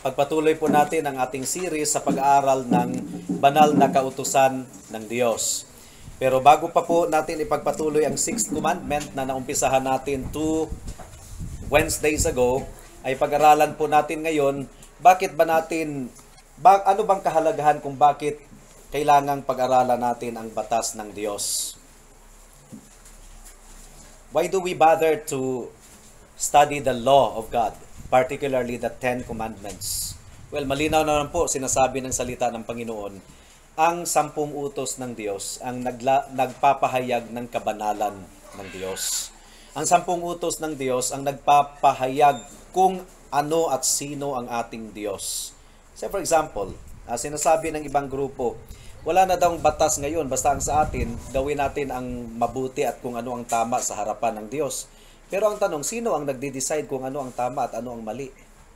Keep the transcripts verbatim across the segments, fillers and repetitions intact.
Pagpatuloy po natin ang ating series sa pag-aaral ng banal na kautusan ng Diyos. Pero bago pa po natin ipagpatuloy ang sixth commandment na naumpisahan natin two Wednesdays ago, ay pag-aralan po natin ngayon, bakit ba natin, ba, ano bang kahalagahan kung bakit kailangang pag-aralan natin ang batas ng Diyos? Why do we bother to study the law of God, particularly the Ten Commandments? Well, malinaw naman po, sinasabi ng salita ng Panginoon, ang sampung utos ng Diyos ang nagla, nagpapahayag ng kabanalan ng Diyos. Ang sampung utos ng Diyos ang nagpapahayag kung ano at sino ang ating Diyos. Say for example, uh, sinasabi ng ibang grupo, wala na daw batas ngayon, basta ang sa atin, gawin natin ang mabuti at kung ano ang tama sa harapan ng Diyos. Pero ang tanong, sino ang nagde-decide kung ano ang tama at ano ang mali?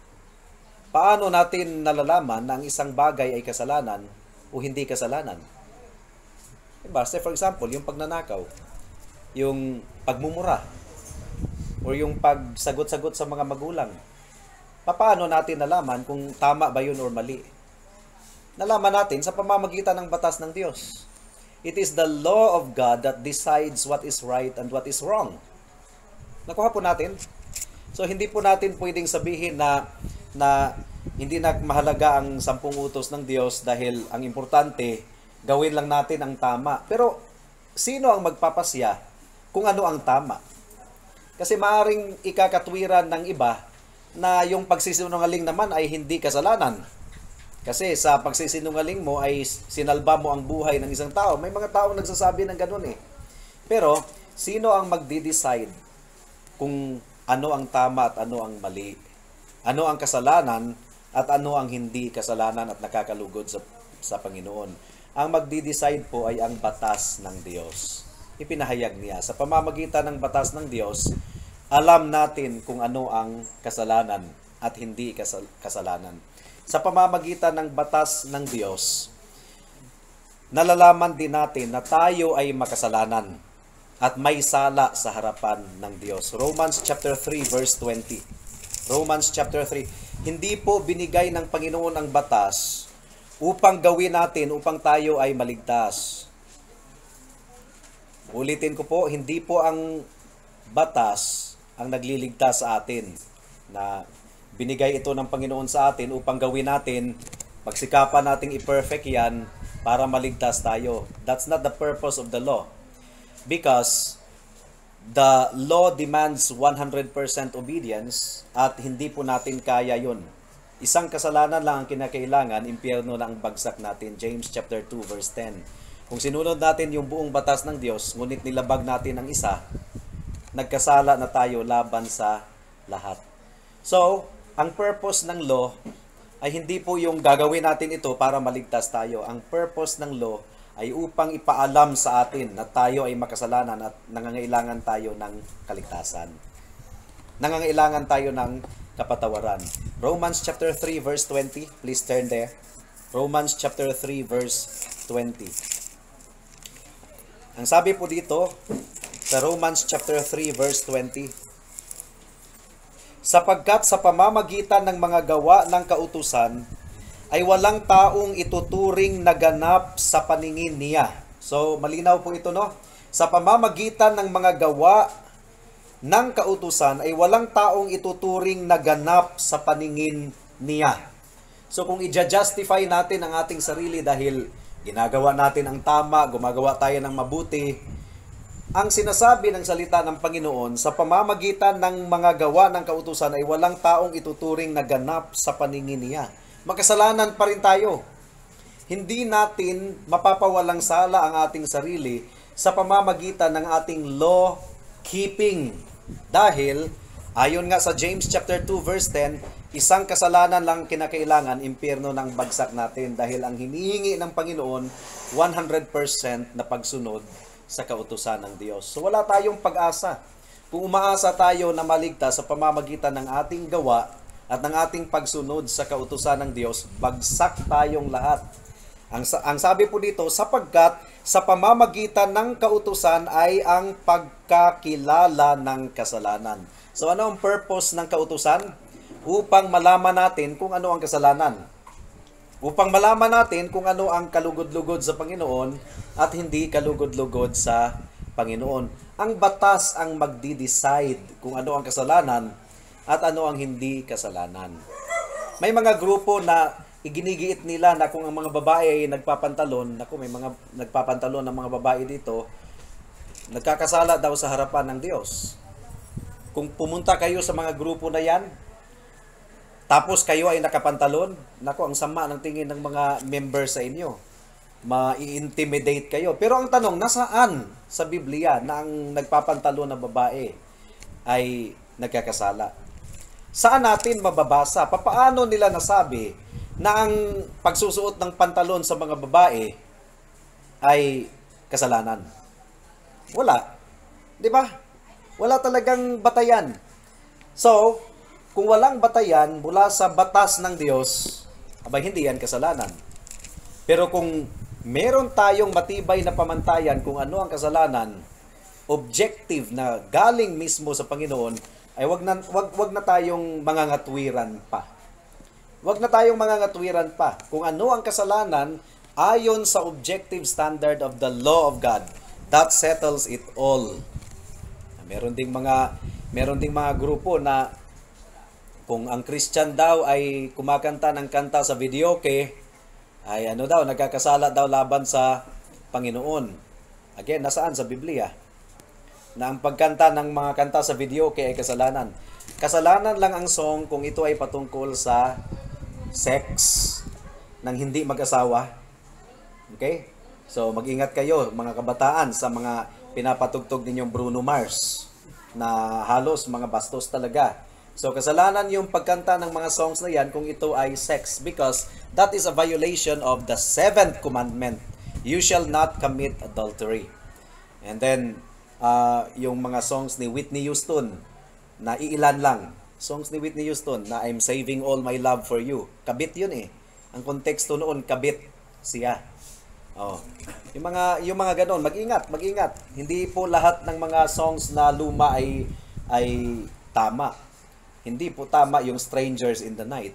Paano natin nalalaman na ang isang bagay ay kasalanan o hindi kasalanan? Diba? Say for example, yung pagnanakaw, yung pagmumura, o yung pagsagot-sagot sa mga magulang. Paano natin nalaman kung tama ba yun or mali? Nalaman natin sa pamamagitan ng batas ng Diyos. It is the law of God that decides what is right and what is wrong. Nakuha po natin? So, hindi po natin pwedeng sabihin na, na hindi na mahalaga ang sampung utos ng Diyos dahil ang importante, gawin lang natin ang tama. Pero, sino ang magpapasya kung ano ang tama? Kasi maaring ikakatwiran ng iba na yung pagsisinungaling naman ay hindi kasalanan. Kasi sa pagsisinungaling mo ay sinalba mo ang buhay ng isang tao. May mga taong nagsasabi ng ganun eh. Pero, sino ang magde-decide kung ano ang tama at ano ang mali? Ano ang kasalanan at ano ang hindi kasalanan at nakakalugod sa, sa Panginoon? Ang magde-decide po ay ang batas ng Diyos. Ipinahayag niya. Sa pamamagitan ng batas ng Diyos, alam natin kung ano ang kasalanan at hindi kasal kasalanan. Sa pamamagitan ng batas ng Diyos, nalalaman din natin na tayo ay makasalanan at may sala sa harapan ng Diyos. Romans chapter three verse twenty. Romans chapter three. Hindi po binigay ng Panginoon ang batas upang gawin natin upang tayo ay maligtas. Ulitin ko po, hindi po ang batas ang nagliligtas sa atin, na binigay ito ng Panginoon sa atin upang gawin natin, pagsikapan nating i-perfect yan para maligtas tayo. That's not the purpose of the law. Because the law demands one hundred percent obedience at hindi po natin kaya yun. Isang kasalanan lang ang kinakailangan, impyerno na ang bagsak natin. James chapter two verse ten. Kung sinunod natin yung buong batas ng Diyos, ngunit nilabag natin ang isa, nagkasala na tayo laban sa lahat. So, ang purpose ng law ay hindi po yung gagawin natin ito para maligtas tayo. Ang purpose ng law ay upang ipaalam sa atin na tayo ay makasalanan at nangangailangan tayo ng kaligtasan. Nangangailangan tayo ng kapatawaran. Romans chapter three verse twenty. Please turn there. Romans chapter three verse twenty. Ang sabi po dito sa Romans chapter three verse twenty, sapagkat sa pamamagitan ng mga gawa ng kautusan ay walang taong ituturing na ganap sa paningin niya. So, malinaw po ito, no? Sa pamamagitan ng mga gawa ng kautusan ay walang taong ituturing na ganap sa paningin niya. So, kung i-justify natin ang ating sarili dahil ginagawa natin ang tama, gumagawa tayo ng mabuti, ang sinasabi ng salita ng Panginoon, sa pamamagitan ng mga gawa ng kautusan ay walang taong ituturing na ganap sa paningin niya. Makasalanan pa rin tayo. Hindi natin mapapawalang sala ang ating sarili sa pamamagitan ng ating law keeping. Dahil, ayon nga sa James chapter two verse ten, isang kasalanan lang kinakailangan, impyerno ng bagsak natin. Dahil ang hinihingi ng Panginoon, one hundred percent na pagsunod sa kautusan ng Diyos. So wala tayong pag-asa. Kung umaasa tayo na maligtas sa pamamagitan ng ating gawa at ng ating pagsunod sa kautusan ng Diyos, bagsak tayong lahat. Ang, ang sabi po dito, sapagkat sa pamamagitan ng kautusan ay ang pagkakilala ng kasalanan. So ano ang purpose ng kautusan? upang malaman natin kung ano ang kasalanan. Upang malaman natin kung ano ang kalugod-lugod sa Panginoon at hindi kalugod-lugod sa Panginoon. Ang batas ang magdi-decide kung ano ang kasalanan at ano ang hindi kasalanan. May mga grupo na iginigiit nila na kung ang mga babae ay nagpapantalon, naku, may mga nagpapantalon ng mga babae dito, nagkakasala daw sa harapan ng Diyos. Kung pumunta kayo sa mga grupo na yan, tapos kayo ay nakapantalon, naku, ang sama ng tingin ng mga members sa inyo. Ma-intimidate kayo. Pero ang tanong, nasaan sa Biblia na ang nagpapantalon na babae ay nagkakasala? Saan natin mababasa? Papaano nila nasabi na ang pagsusuot ng pantalon sa mga babae ay kasalanan? Wala. Di ba? Wala talagang batayan. So, kung walang batayan mula sa batas ng Diyos, abay hindi yan kasalanan. Pero kung meron tayong matibay na pamantayan kung ano ang kasalanan, objective na galing mismo sa Panginoon, ay wag na, wag, wag na tayong mangangatwiran pa. Wag na tayong mangangatwiran pa. Kung ano ang kasalanan, ayon sa objective standard of the law of God, that settles it all. Meron ding mga, meron ding mga grupo na kung ang Christian daw ay kumakanta ng kanta sa videoke, ay ano daw, nagkakasala daw laban sa Panginoon. Again, nasaan sa Biblia? Na ang pagkanta ng mga kanta sa videoke ay kasalanan. Kasalanan lang ang song kung ito ay patungkol sa sex ng hindi mag-asawa. Okay? So, mag-ingat kayo, mga kabataan, sa mga pinapatugtog ninyong Bruno Mars na halos mga bastos talaga. So, kasalanan yung pagkanta ng mga songs na yan kung ito ay sex because that is a violation of the seventh commandment. You shall not commit adultery. And then, uh, yung mga songs ni Whitney Houston na iilan lang. Songs ni Whitney Houston na I'm saving all my love for you. Kabit yun eh. Ang konteksto noon, kabit siya. Oh. Yung mga, yung mga ganon, mag-ingat, mag-ingat. Hindi po lahat ng mga songs na luma ay, ay tama. Hindi po tama yung Strangers in the Night.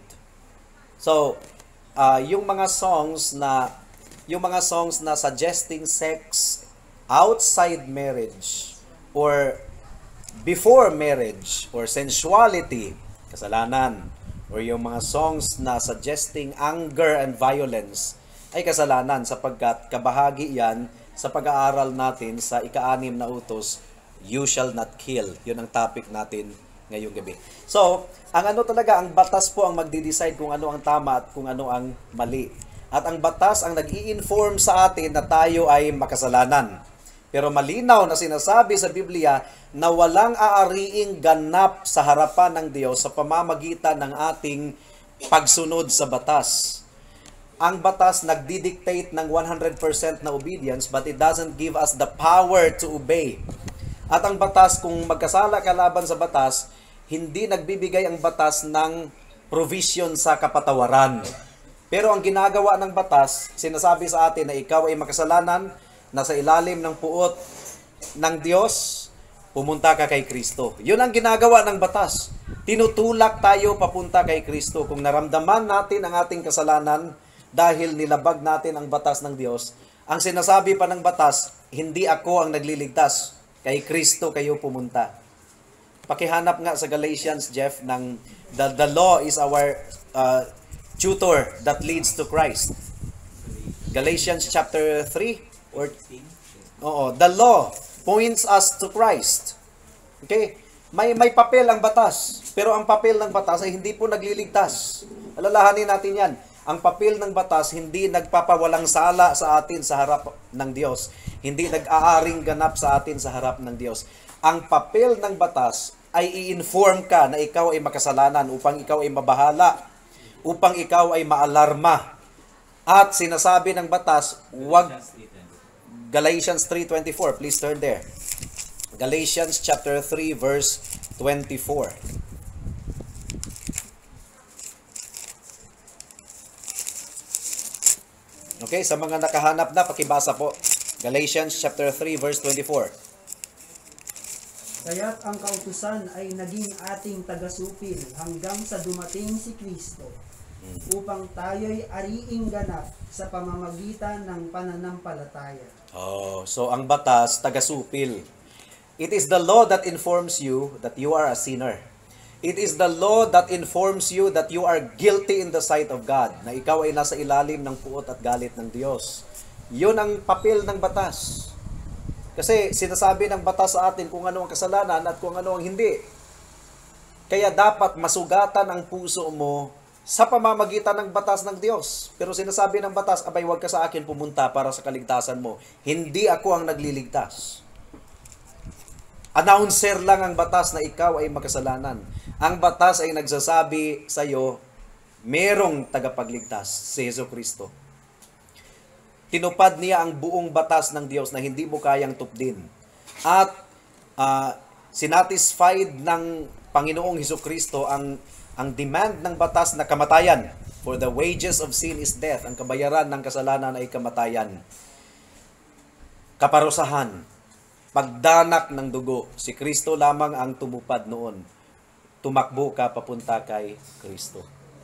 So, uh, yung mga songs na yung mga songs na suggesting sex outside marriage or before marriage or sensuality, kasalanan. Or yung mga songs na suggesting anger and violence ay kasalanan sapagkat kabahagi yan sa pag-aaral natin sa ika-anim na utos, you shall not kill. Yun ang topic natin ngayong gabi. So, ang ano talaga, ang batas po ang magde-decide kung ano ang tama at kung ano ang mali. At ang batas ang nag-i-inform sa atin na tayo ay makasalanan. Pero malinaw na sinasabi sa Biblia na walang aariing ganap sa harapan ng Diyos sa pamamagitan ng ating pagsunod sa batas. Ang batas nagdi-dictate ng one hundred percent na obedience but it doesn't give us the power to obey. At ang batas, kung magkasala ka laban sa batas, hindi nagbibigay ang batas ng provision sa kapatawaran. Pero ang ginagawa ng batas, sinasabi sa atin na ikaw ay makasalanan, nasa ilalim ng puot ng Diyos, pumunta ka kay Kristo. Yun ang ginagawa ng batas. Tinutulak tayo papunta kay Kristo. Kung naramdaman natin ang ating kasalanan dahil nilabag natin ang batas ng Diyos, ang sinasabi pa ng batas, hindi ako ang nagliligtas. Kay Kristo kayo pumunta. Pakihanap nga sa Galatians, Jeff, ng the, the law is our uh, tutor that leads to Christ. Galatians chapter three or Oo, the law points us to Christ. Okay? May may papel ang batas, pero ang papel ng batas ay hindi po nagliligtas. Alalahanin natin 'yan. Ang papel ng batas hindi nagpapawalang sala sa atin sa harap ng Diyos. Hindi nag-aaring ganap sa atin sa harap ng Diyos. Ang papel ng batas ay i-inform ka na ikaw ay makasalanan upang ikaw ay mabahala, upang ikaw ay maalarma. At sinasabi ng batas, wag Galatians three twenty-four, please turn there. Galatians chapter three verse twenty-four. Okay, sa mga nakahanap na, pakibasa po. Galatians chapter three verse twenty-four. Kaya't ang kautusan ay naging ating tagasupil hanggang sa dumating si Kristo, upang tayo'y ariing ganap sa pamamagitan ng pananampalataya. Oh, so ang batas, taga-supil. It is the law that informs you that you are a sinner. It is the law that informs you that you are guilty in the sight of God, na ikaw ay nasa ilalim ng puot at galit ng Diyos. Yun ang papel ng batas. Kasi sinasabi ng batas sa atin kung ano ang kasalanan at kung ano ang hindi. Kaya dapat masugatan ang puso mo sa pamamagitan ng batas ng Diyos. Pero sinasabi ng batas, abay, huwag ka sa akin pumunta para sa kaligtasan mo. Hindi ako ang nagliligtas. Announcer lang ang batas na ikaw ay makasalanan. Ang batas ay nagsasabi sa iyo, merong tagapagligtas, si Hesus Kristo. Tinupad niya ang buong batas ng Diyos na hindi mo kayang tupdin. At uh, sinatisfied ng Panginoong Hesus Kristo ang ang demand ng batas na kamatayan. For the wages of sin is death. Ang kabayaran ng kasalanan ay kamatayan. Kaparusahan. Pagdanak ng dugo. Si Kristo lamang ang tumupad noon. Tumakbo ka papunta kay Kristo.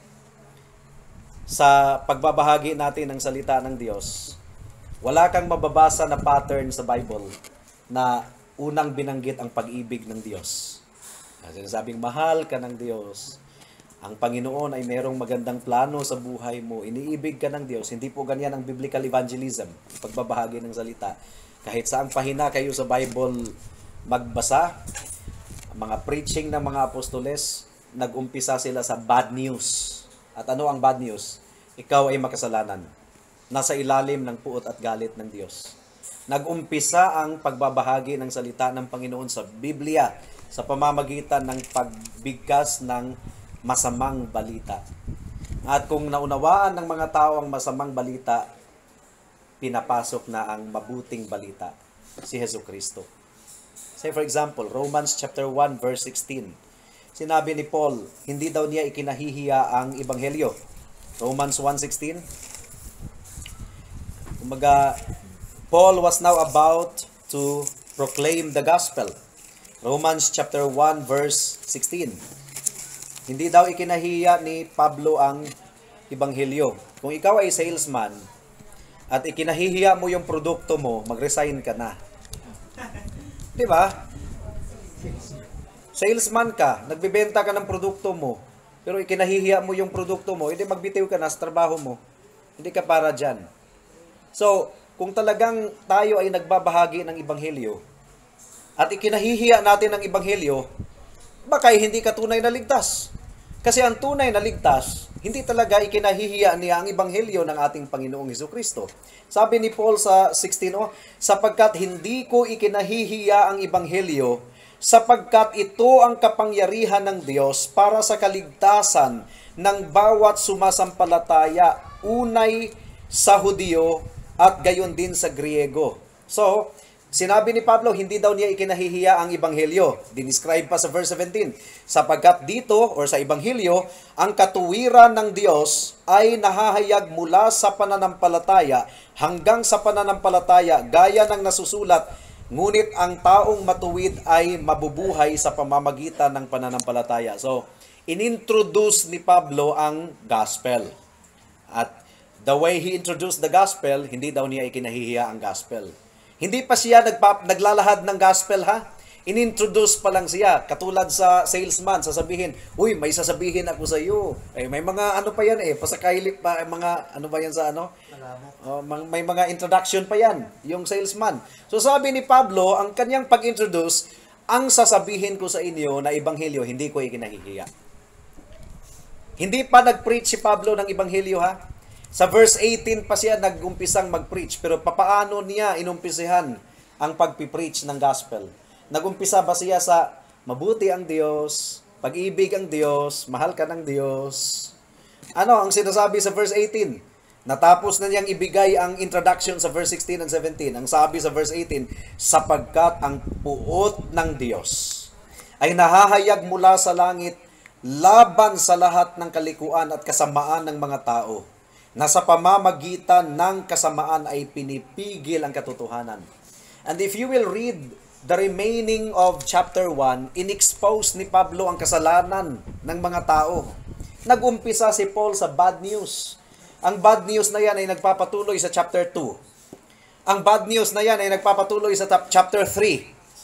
Sa pagbabahagi natin ng salita ng Diyos, wala kang mababasa na pattern sa Bible na unang binanggit ang pag-ibig ng Diyos. Sinasabing mahal ka ng Diyos. Ang Panginoon ay mayroong magandang plano sa buhay mo. Iniibig ka ng Diyos. Hindi po ganyan ang biblical evangelism, pagbabahagi ng salita. Kahit saang pahina kayo sa Bible magbasa, mga preaching ng mga apostoles, nag-umpisa sila sa bad news. At ano ang bad news? Ikaw ay makasalanan. Nasa ilalim ng puot at galit ng Diyos. Nag-umpisa ang pagbabahagi ng salita ng Panginoon sa Biblia sa pamamagitan ng pagbigkas ng masamang balita. At kung naunawaan ng mga tao ang masamang balita, pinapasok na ang mabuting balita, si Hesus Kristo. Say for example, Romans chapter one verse sixteen. Sinabi ni Paul, hindi daw niya ikinahihiya ang ebanghelyo. Romans one sixteen. Kumaga, Paul was now about to proclaim the gospel. Romans chapter one verse sixteen. Hindi daw ikinahiya ni Pablo ang ebanghelyo. Kung ikaw ay salesman at ikinahihiya mo yung produkto mo, mag-resign ka na. Di ba? Salesman ka, nagbebenta ka ng produkto mo, pero ikinahihiya mo yung produkto mo, hindi magbitiw ka na sa trabaho mo. Hindi ka para dyan. So, kung talagang tayo ay nagbabahagi ng ebanghelyo at ikinahihiya natin ang ebanghelyo, baka hindi ka tunay na ligtas. Kasi ang tunay na ligtas, hindi talaga ikinahihiya niya ang ebanghelyo ng ating Panginoong Hesukristo. Sabi ni Paul sa sixteen, oh, sapagkat hindi ko ikinahihiya ang ebanghelyo, sapagkat ito ang kapangyarihan ng Diyos para sa kaligtasan ng bawat sumasampalataya, unay sa Hudyo at gayon din sa Griego. So, sinabi ni Pablo, hindi daw niya ikinahihiya ang ebanghelyo. Dinescribe pa sa verse seventeen, sapagkat dito, or sa ebanghelyo, ang katuwiran ng Diyos ay nahahayag mula sa pananampalataya hanggang sa pananampalataya, gaya ng nasusulat, ngunit ang taong matuwid ay mabubuhay sa pamamagitan ng pananampalataya. So, inintroduce ni Pablo ang gospel. At the way he introduced the gospel, hindi daw niya ikinahihiya ang gospel. Hindi pa siya nagpa, naglalahad ng gospel, ha? Inintroduce pa lang siya. Katulad sa salesman, sasabihin, uy, may sasabihin ako sa iyo. Eh, may mga ano pa yan eh, pasakailip pa, mga ano ba yan sa ano? Oh, may mga introduction pa yan, yung salesman. So sabi ni Pablo, ang kanyang pag-introduce, ang sasabihin ko sa inyo na ebanghelyo, hindi ko ikinahihiya. Hindi pa nag-preach si Pablo ng ebanghelyo, ha? Sa verse eighteen pa siya nag-umpisang mag-preach, pero papaano niya inumpisahan ang pagpipreach ng gospel? Nag-umpisa ba siya sa mabuti ang Diyos, pag-ibig ang Diyos, mahal ka ng Diyos? Ano ang sinasabi sa verse eighteen? Natapos na niyang ibigay ang introduction sa verse sixteen and seventeen. Ang sabi sa verse eighteen, sapagkat ang puot ng Diyos ay nahahayag mula sa langit laban sa lahat ng kalikuan at kasamaan ng mga tao, na sa pamamagitan ng kasamaan ay pinipigil ang katotohanan. And if you will read the remaining of chapter one, inexpose ni Pablo ang kasalanan ng mga tao. Nag-umpisa si Paul sa bad news. Ang bad news na yan ay nagpapatuloy sa chapter two. Ang bad news na yan ay nagpapatuloy sa chapter three.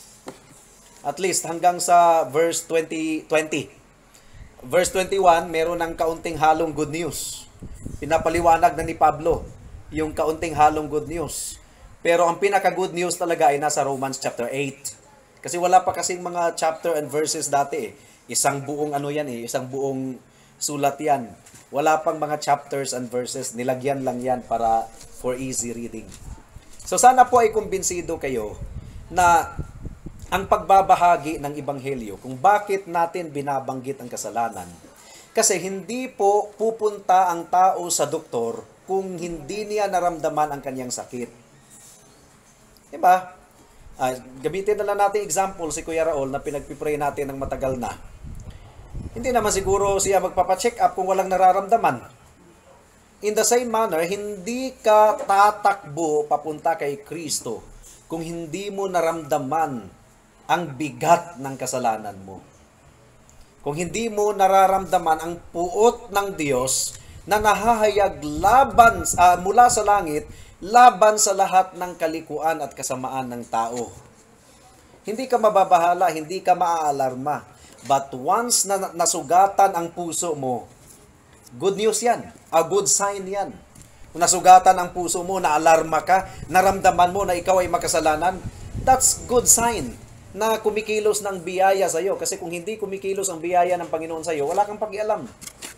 At least hanggang sa verse twenty, twenty. Verse twenty-one, meron ng kaunting halong good news. Pinapaliwanag na ni Pablo yung kaunting halong good news. Pero ang pinaka-good news talaga ay nasa Romans chapter eight. Kasi wala pa kasing mga chapter and verses dati eh. Isang buong ano yan eh, isang buong sulat yan. Wala pang mga chapters and verses, nilagyan lang yan para for easy reading. So sana po ay kumbinsido kayo na ang pagbabahagi ng Ebanghelyo, kung bakit natin binabanggit ang kasalanan. Kasi hindi po pupunta ang tao sa doktor kung hindi niya naramdaman ang kanyang sakit. Diba? Uh, gamitin na lang natin example si Kuya Raul na pinagpipray natin ng matagal na. Hindi naman siguro siya magpapacheck up kung walang nararamdaman. In the same manner, hindi ka tatakbo papunta kay Kristo kung hindi mo naramdaman ang bigat ng kasalanan mo. Kung hindi mo nararamdaman ang puot ng Diyos na nahahayag laban uh, mula sa langit, laban sa lahat ng kalikuan at kasamaan ng tao. Hindi ka mababahala, hindi ka maaalarma. But once na nasugatan ang puso mo, good news yan. A good sign yan. Kung nasugatan ang puso mo, naalarma ka, naramdaman mo na ikaw ay makasalanan, that's good sign na kumikilos ng biyaya sa iyo. Kasi kung hindi kumikilos ang biyaya ng Panginoon sa iyo, wala kang pakialam.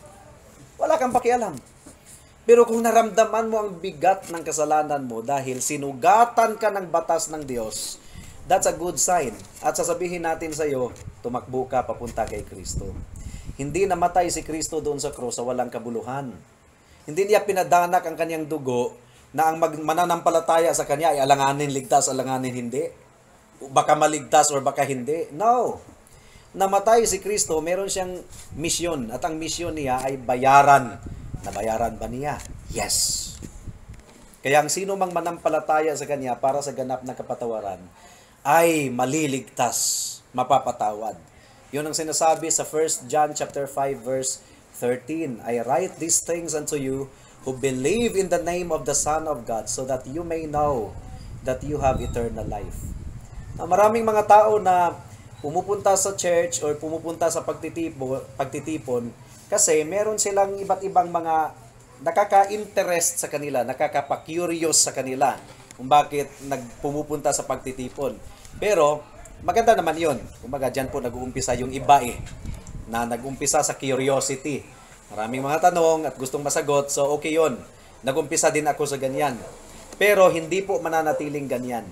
Wala kang pakialam. Pero kung naramdaman mo ang bigat ng kasalanan mo dahil sinugatan ka ng batas ng Diyos, that's a good sign. At sasabihin natin sa iyo, tumakbo ka papunta kay Kristo. Hindi namatay si Kristo doon sa krus sa walang kabuluhan. Hindi niya pinadanak ang kanyang dugo na ang mananampalataya sa kanya ay alanganin ligtas, alanganin hindi. Baka maligtas or baka hindi. No. Namatay si Kristo, meron siyang misyon. At ang misyon niya ay bayaran. Nabayaran ba niya? Yes. Kaya ang sino mang manampalataya sa kanya para sa ganap na kapatawaran ay maliligtas, mapapatawad. Yun ang sinasabi sa First John chapter five verse thirteen. I write these things unto you who believe in the name of the Son of God so that you may know that you have eternal life. Na maraming mga tao na pumupunta sa church or pumupunta sa pagtitipon, pagtitipon kasi meron silang iba't ibang mga nakaka-interest sa kanila, nakaka-curious sa kanila kung bakit nagpumupunta sa pagtitipon. Pero maganda naman 'yon. Kumbaga diyan po nag-uumpisa yung iba eh, na nag-umpisa sa curiosity. Maraming mga tanong at gustong masagot, so okay 'yon. Nag-umpisa din ako sa ganyan. Pero hindi po mananatiling ganyan.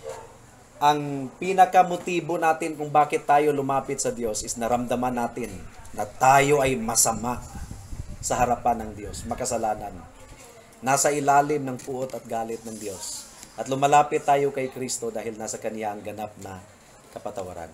Ang pinakamotibo natin kung bakit tayo lumapit sa Diyos is naramdaman natin na tayo ay masama sa harapan ng Diyos, makasalanan. Nasa ilalim ng puot at galit ng Diyos. At lumalapit tayo kay Kristo dahil nasa Kanya ang ganap na kapatawaran.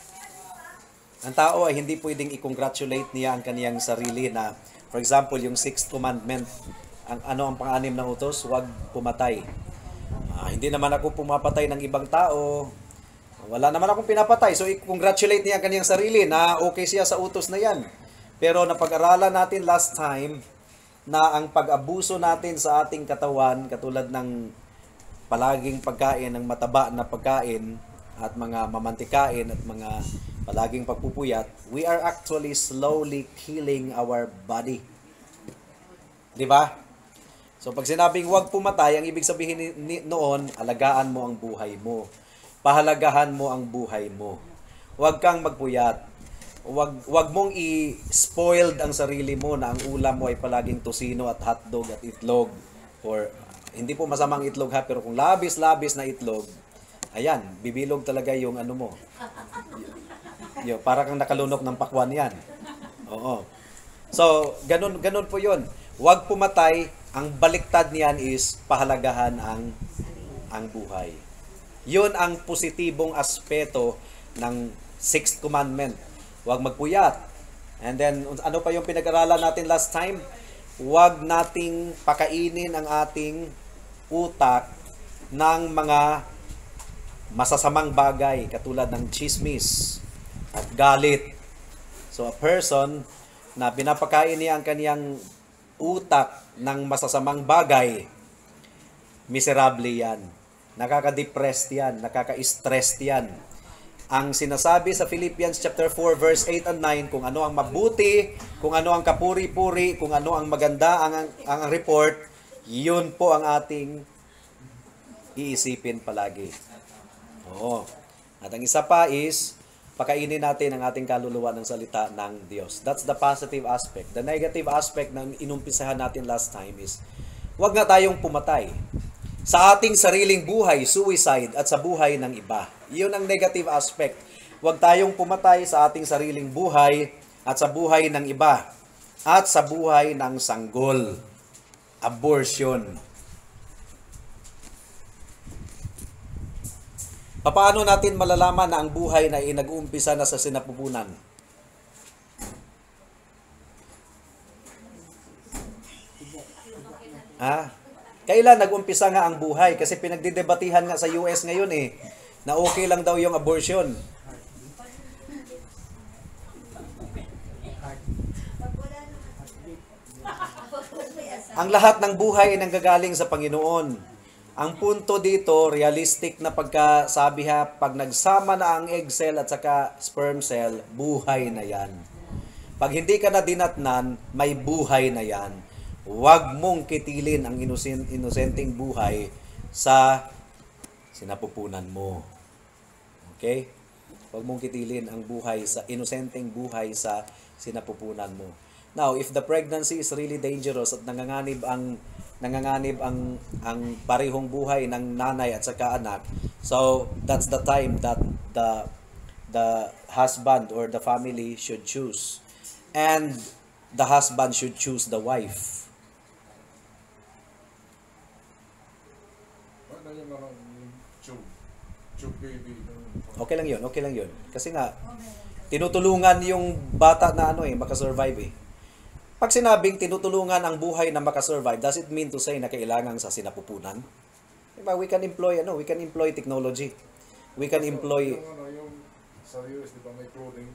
Ang tao ay hindi pwedeng i-congratulate niya ang kaniyang sarili na, for example, yung sixth commandment, ang ano ang pang-anim na utos, huwag pumatay. Ah, hindi naman ako pumapatay ng ibang tao. Wala naman akong pinapatay. So, i-congratulate niya ang kanyang sarili na okay siya sa utos na yan. Pero napag-aralan natin last time na ang pag-abuso natin sa ating katawan, katulad ng palaging pagkain ng mataba na pagkain at mga mamantikain at mga palaging pagpupuyat, we are actually slowly killing our body. Di ba? So, pag sinabing huwag pumatay, ang ibig sabihin ni, ni, noon, alagaan mo ang buhay mo. Pahalagahan mo ang buhay mo. Huwag kang magpuyat. Huwag, huwag mong i-spoiled ang sarili mo na ang ulam mo ay palaging tosino at hotdog at itlog. Or, hindi po masamang itlog ha, pero kung labis-labis na itlog, ayan, bibilog talaga yung ano mo. Yo, para kang nakalunok ng pakwan yan. Oo. So, ganun, ganun po yun. Huwag pumatay. Ang baliktad niyan is pahalagahan ang ang buhay. Yun ang positibong aspeto ng sixth commandment. Huwag magpuyat. And then, ano pa yung pinag-aralan natin last time? Huwag nating pakainin ang ating utak ng mga masasamang bagay katulad ng chismis at galit. So a person na pinapakain niya ang kaniyang utak ng masasamang bagay, miserable yan. Nakaka-depressed yan, nakaka-stressed yan. Ang sinasabi sa Philippians chapter four verse eight and nine, kung ano ang mabuti, kung ano ang kapuri-puri, kung ano ang maganda ang, ang, ang report, yun po ang ating iisipin palagi. Oo. At ang isa pa is, pakainin natin ang ating kaluluwa ng salita ng Diyos. That's the positive aspect. The negative aspect na inumpisahan natin last time is, huwag nga tayong pumatay sa ating sariling buhay, suicide, at sa buhay ng iba. Iyon ang negative aspect. Huwag tayong pumatay sa ating sariling buhay at sa buhay ng iba at sa buhay ng sanggol. Abortion. Paano natin malalaman na ang buhay na nag-uumpisa na sa sinapupunan? Ah, kailan nag-umpisa nga ang buhay? Kasi pinagdidebatihan nga sa U S ngayon eh, na okay lang daw yung abortion. Ang lahat ng buhay ay nanggagaling sa Panginoon. Ang punto dito, realistic na pagkasabi ha, pag nagsama na ang egg cell at saka sperm cell, buhay na yan. Pag hindi ka na dinatnan, may buhay na yan. Huwag mong kitilin ang inosent, inosenteng buhay sa sinapupunan mo. Okay? Huwag mong kitilin ang buhay sa inosenteng buhay sa sinapupunan mo. Now, if the pregnancy is really dangerous at nanganganib ang nanganganib ang ang parehong buhay ng nanay at saka anak, so that's the time that the the husband or the family should choose, and the husband should choose the wife. Okay lang yun, okay lang yun. Kasi nga, tinutulungan yung bata na ano eh, makasurvive eh. Pag sinabing tinutulungan ang buhay na makasurvive, does it mean to say na kailangan sa sinapupunan? Diba? We can employ, ano, we can employ technology. We can employ... Sa U S, di ba may clothing?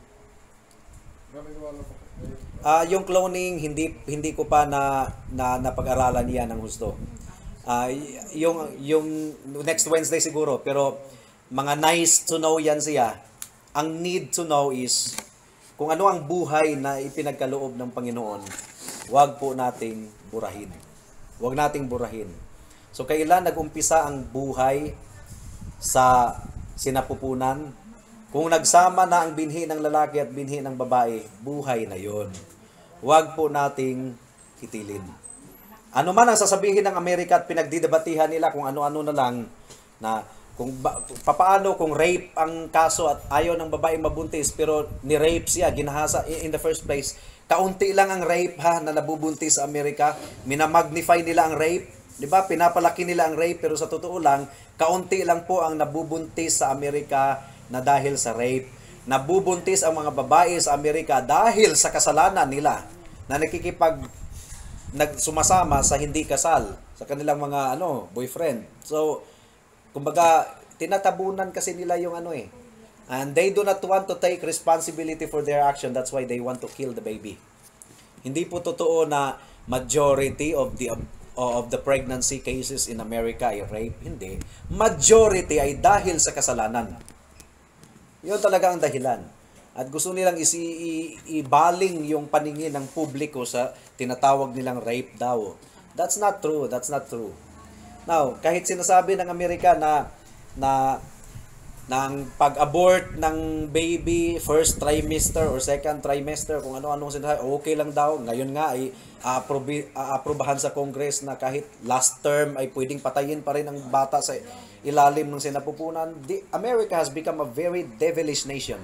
Ah, uh, yung cloning, hindi hindi ko pa na, na napag-aralan yan ng husto. Ah, uh, yung, yung next Wednesday siguro, pero mga nice to know yan siya. Ang need to know is... kung ano ang buhay na ipinagkaloob ng Panginoon, huwag po nating burahin. Huwag nating burahin. So, kailan nag-umpisa ang buhay sa sinapupunan? Kung nagsama na ang binhi ng lalaki at binhi ng babae, buhay na yon. Huwag po nating kitilin. Ano man ang sasabihin ng Amerika at pinagdidebatihan nila kung ano-ano na lang na kung ba, papaano kung rape ang kaso at ayaw ng babae mabuntis pero ni-rape siya, ginahasa in the first place. Kaunti lang ang rape ha na nabubuntis sa Amerika. Minamagnify nila ang rape. Di ba? Pinapalaki nila ang rape pero sa totoo lang, kaunti lang po ang nabubuntis sa Amerika na dahil sa rape. Nabubuntis ang mga babae sa Amerika dahil sa kasalanan nila na nakikipag nagsumasama sa hindi kasal sa kanilang mga ano boyfriend. So, kumbaga, tinatabunan kasi nila yung ano eh. And they do not want to take responsibility for their action. That's why they want to kill the baby. Hindi po totoo na majority of the of the pregnancy cases in America ay rape. Hindi. Majority ay dahil sa kasalanan. Yun talaga ang dahilan. At gusto nilang isi ibaling yung paningin ng publiko sa tinatawag nilang rape daw. That's not true. That's not true. Now, kahit sinasabi ng Amerika na na ng pag-abort ng baby first trimester or second trimester, kung ano-ano sinasabi, okay lang daw. Ngayon nga ay aaprubahan sa Congress na kahit last term ay pwedeng patayin pa rin ang bata sa ilalim ng sinapupunan. The America has become a very devilish nation.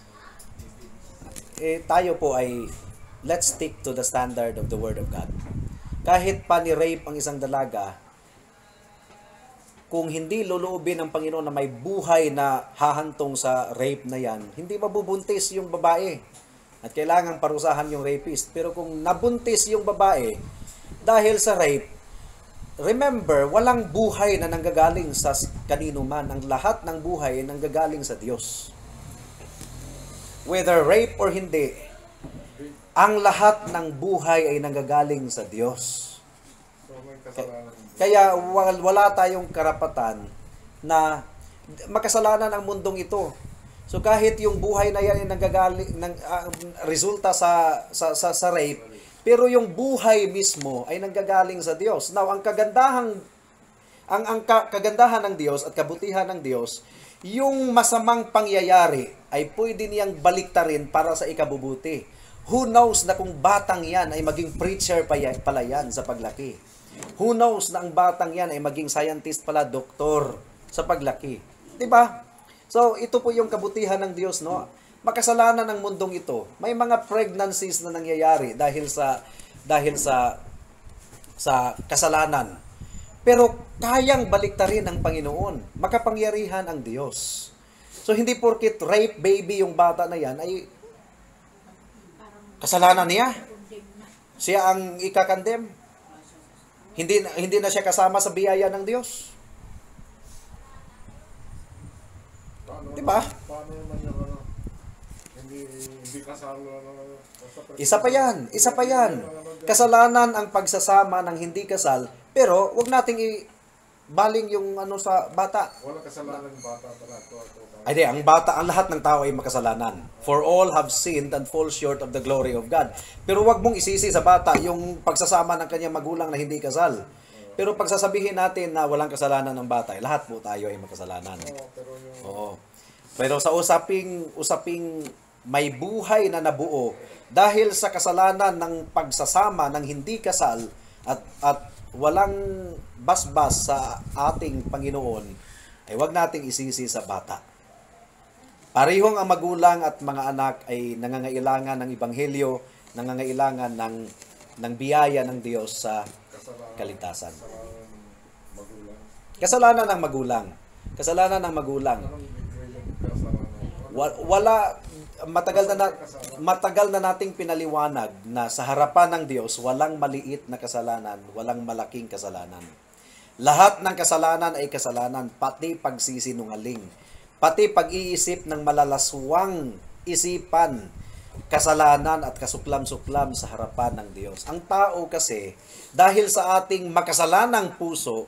Eh, tayo po ay let's stick to the standard of the Word of God. Kahit pa ni-rape ang isang dalaga, kung hindi luluubin ng Panginoon na may buhay na hahantong sa rape na yan, hindi mabubuntis yung babae. At kailangan parusahan yung rapist. Pero kung nabuntis yung babae, dahil sa rape, remember, walang buhay na nanggagaling sa kanino man. Ang lahat ng buhay ay nanggagaling sa Diyos. Whether rape or hindi, ang lahat ng buhay ay nanggagaling sa Diyos. So may kasalanan. Kaya wal- wala tayong karapatan na makasalanan ang mundong ito. So kahit yung buhay na yan ay nanggagaling ng ah, resulta sa sa sa, sa rape, pero yung buhay mismo ay nanggagaling sa Diyos. Now, ang kagandahang ang ang ka- kagandahan ng Diyos at kabutihan ng Diyos, yung masamang pangyayari ay pwede niyang baliktarin para sa ikabubuti. Who knows na kung batang yan ay maging preacher pa yan, pala yan sa paglaki. Who knows na ang batang yan ay maging scientist pala, doktor sa paglaki. 'Di ba? So, ito po yung kabutihan ng Diyos, no? Makasalanan ng mundong ito. May mga pregnancies na nangyayari dahil sa dahil sa sa kasalanan. Pero kayang baliktarin ng Panginoon. Makapangyarihan ang Diyos. So, hindi porkit rape baby yung bata na yan ay kasalanan niya. Siya ang ikakandem. Hindi hindi na siya kasama sa biyaya ng Diyos. Paano, Diba? Paano naman yung ano, hindi, hindi kasalo na Isa pa yan, isa pa yan. Kasalanan ang pagsasama ng hindi kasal, pero wag nating i-baling yung ano sa bata. Walang kasalanan yung bata pala. Ito, ito, ito. Ay di, ang bata, ang lahat ng tao ay makasalanan. For all have sinned and fall short of the glory of God. Pero wag mong isisi sa bata yung pagsasama ng kanyang magulang na hindi kasal. Pero pagsasabihin natin na walang kasalanan ng bata, lahat po tayo ay makasalanan. Oo, pero yung... Oo. Pero sa usaping usaping may buhay na nabuo dahil sa kasalanan ng pagsasama ng hindi kasal at at walang basbas sa ating Panginoon, ay wag nating isisi sa bata. Parehong ang magulang at mga anak ay nangangailangan ng ebanghelyo, nangangailangan ng ng biyaya ng Diyos sa kasalanan, kaligtasan. kasalanan magulang. Kasalanan ng magulang. Kasalanan ng magulang. Anong degree yung kasalanan? Wa- Wala matagal na, na matagal na nating pinaliwanag na sa harapan ng Diyos walang maliit na kasalanan, walang malaking kasalanan. Lahat ng kasalanan ay kasalanan, pati pagsisinungaling, pati pag-iisip ng malalaswang isipan, kasalanan at kasuklam-suklam sa harapan ng Diyos. Ang tao kasi, dahil sa ating makasalanang puso,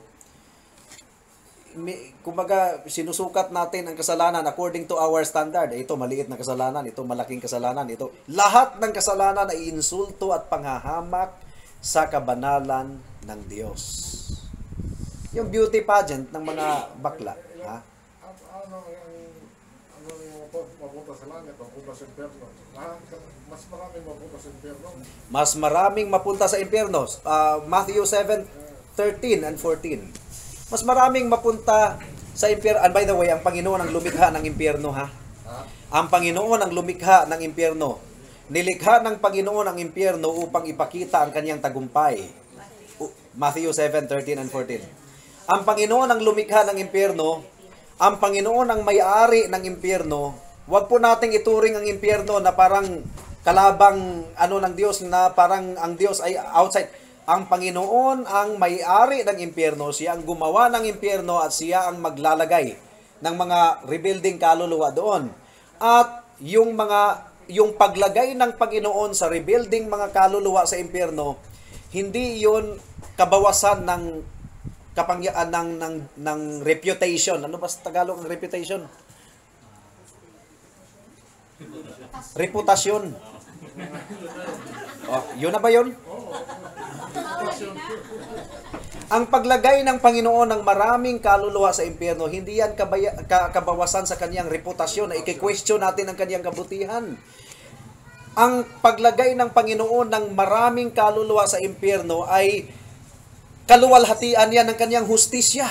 may, kumbaga, sinusukat natin ang kasalanan according to our standard. Ito, maliit na kasalanan. Ito, malaking kasalanan. Ito, lahat ng kasalanan ay insulto at panghahamak sa kabanalan ng Diyos. Yung beauty pageant ng mga bakla. Ha? Ano, ano yung ano yung mapunta sa langit, mapunta sa impyerno? Ah, mas maraming mapunta sa impyerno. Mas maraming mapunta sa impyerno. Uh, Matthew seven, thirteen and fourteen. Mas maraming mapunta sa impyerno. And by the way, ang Panginoon ang lumikha ng impyerno, ha? Ang Panginoon ang lumikha ng impyerno. Nilikha ng Panginoon ang impyerno upang ipakita ang kanyang tagumpay. U- Matthew seven, thirteen and fourteen. Ang Panginoon ang lumikha ng impyerno. Ang Panginoon ang may-ari ng impyerno. Huwag po nating ituring ang impyerno na parang kalabang ano ng Diyos, na parang ang Diyos ay outside. Ang Panginoon ang may-ari ng impyerno, siya ang gumawa ng impyerno at siya ang maglalagay ng mga rebuilding kaluluwa doon. At yung mga yung paglagay ng Panginoon sa rebuilding mga kaluluwa sa impyerno, hindi 'yun kabawasan ng kapangyarihan ng ng ng reputation. Ano ba sa Tagalog ang reputation? Reputasyon. Oh, 'yun na ba 'yun? Ang paglagay ng Panginoon ng maraming kaluluwa sa impyerno, hindi yan kabaya, ka, kabawasan sa kanyang reputasyon na i-question natin ang kanyang kabutihan. Ang paglagay ng Panginoon ng maraming kaluluwa sa impyerno ay kaluwalhatian yan ng kanyang hustisya.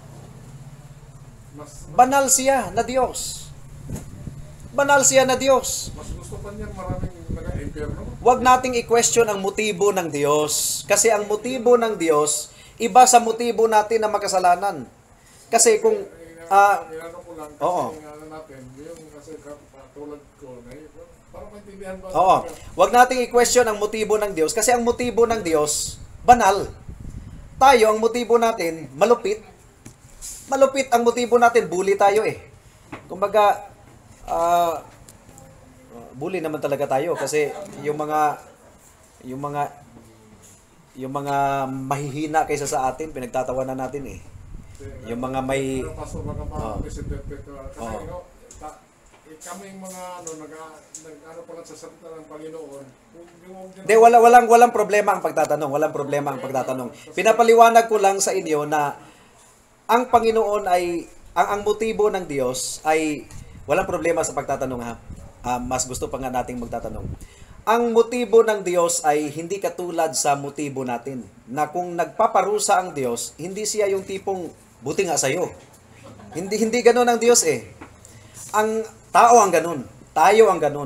Mas, Banal siya na Diyos. Banal siya na Diyos. mas gusto pa niyang maraming nag-impyerno. Huwag nating i-question ang motibo ng Diyos. Kasi ang motibo ng Diyos, iba sa motibo natin na makasalanan. Kasi kung... ah Inano ko lang kasi oo. yung ano natin, yung kasi katulad ko, na, parang maintindihan ba? Oo. Huwag nating i-question ang motibo ng Diyos kasi ang motibo ng Diyos, banal. tayo, ang motibo natin, malupit. Malupit ang motibo natin, bully tayo eh. Kumbaga, ah, bully naman talaga tayo kasi yung mga yung mga yung mga mahihina kaysa sa atin, pinagtatawanan natin eh. Yung mga may Pero pastor, mga mga Oh. presidente ko, kasi Oh. you know, ta- eh, kaming mga ano, nag, nag ano pala sa salita ng Panginoon, yung, yung, Hindi, wala, walang, walang problema ang pagtatanong. Walang problema ang pagtatanong. Pinapaliwanag ko lang sa inyo na ang Panginoon ay, ang, ang motibo ng Diyos ay, walang problema sa pagtatanong ha. Ah, mas gusto pa nga nating magtatanong. Ang motibo ng Diyos ay hindi katulad sa motibo natin. Na kung nagpaparusa ang Diyos, hindi siya yung tipong, buti nga sa'yo. Hindi, hindi ganun ang Diyos eh. Ang tao ang ganun. Tayo ang ganun.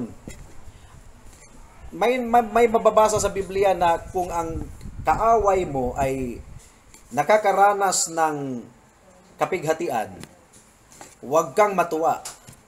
May, may, may mababasa sa Biblia na kung ang kaaway mo ay nakakaranas ng kapighatian, huwag kang matuwa.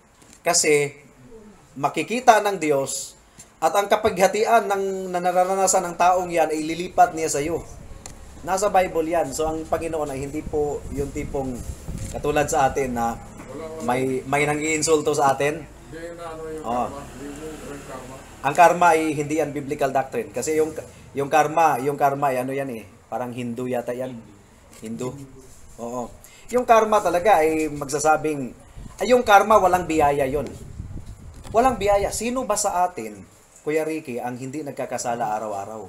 Kasi makikita ng Diyos at ang kapighatian ng nararanasan ng taong yan ay lilipat niya sa iyo. Nasa Bible yan. So ang Panginoon ay hindi po yung tipong katulad sa atin na may may nang-iinsulto sa atin. Hindi na ano yung Oh. karma, hindi yung karma. Ang karma ay hindi yan biblical doctrine kasi yung yung karma, yung karma ay ano yan eh, parang Hindu yata yan. Hindu. Oo. Yung karma talaga ay magsasabing ay yung karma walang biyaya yon. Walang biyaya. Sino ba sa atin, Kuya Ricky, ang hindi nagkakasala araw-araw?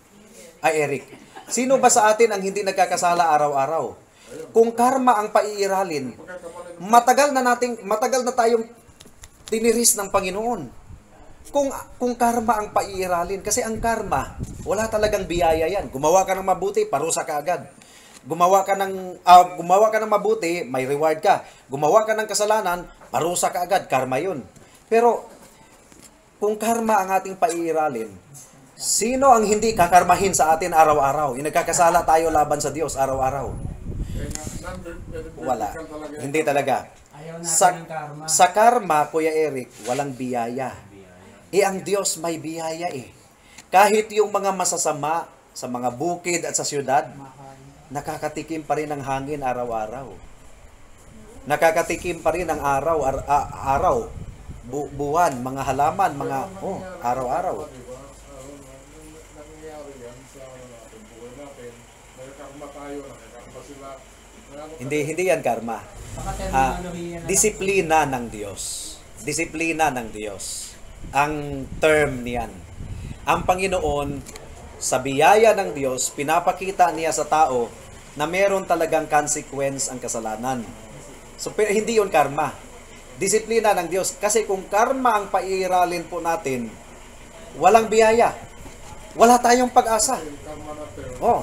Ay Eric, sino ba sa atin ang hindi nagkakasala araw-araw? Kung karma ang paiiralin, matagal na nating matagal na tayong tiniris ng Panginoon. Kung kung karma ang paiiralin, kasi ang karma, wala talagang biyaya yan. Gumawa ka ng mabuti, parusa ka agad. Gumawa ka ng ah, gumawa ka ng mabuti, may reward ka. Gumawa ka ng kasalanan, parusa ka agad, karma 'yun. Pero kung karma ang ating paiiralin, sino ang hindi kakarmahin sa atin araw-araw? Yung nagkakasala tayo laban sa Diyos araw-araw. Eh, na- non-biblical Wala. talaga yun. Hindi talaga. Ayaw natin Sa, ng karma. sa karma, Kuya Eric, walang biyaya. Eh, ang Diyos may biyaya eh. Kahit yung mga masasama sa mga bukid at sa syudad, nakakatikim pa rin ng hangin araw-araw. Nakakatikim pa rin ang araw, ar- a- araw, bu- buwan, mga halaman, mga, oh, araw-araw. Diba? Uh, nangyayari yan sa ano natin, buhay natin. Nagkakarma tayo, nagkakarma sila. Ano- Hindi, hindi yan karma. Baka Ah, terminolohiya na lang. disiplina ng Diyos. Disiplina ng Diyos. Ang term niyan. Ang Panginoon, sa biyaya ng Diyos, pinapakita niya sa tao na meron talagang consequence ang kasalanan. So, pero hindi yun karma. Disiplina ng Diyos. Kasi kung karma ang paiiralin po natin, walang biyaya. Wala tayong pag-asa. Yung karma natin. Oh.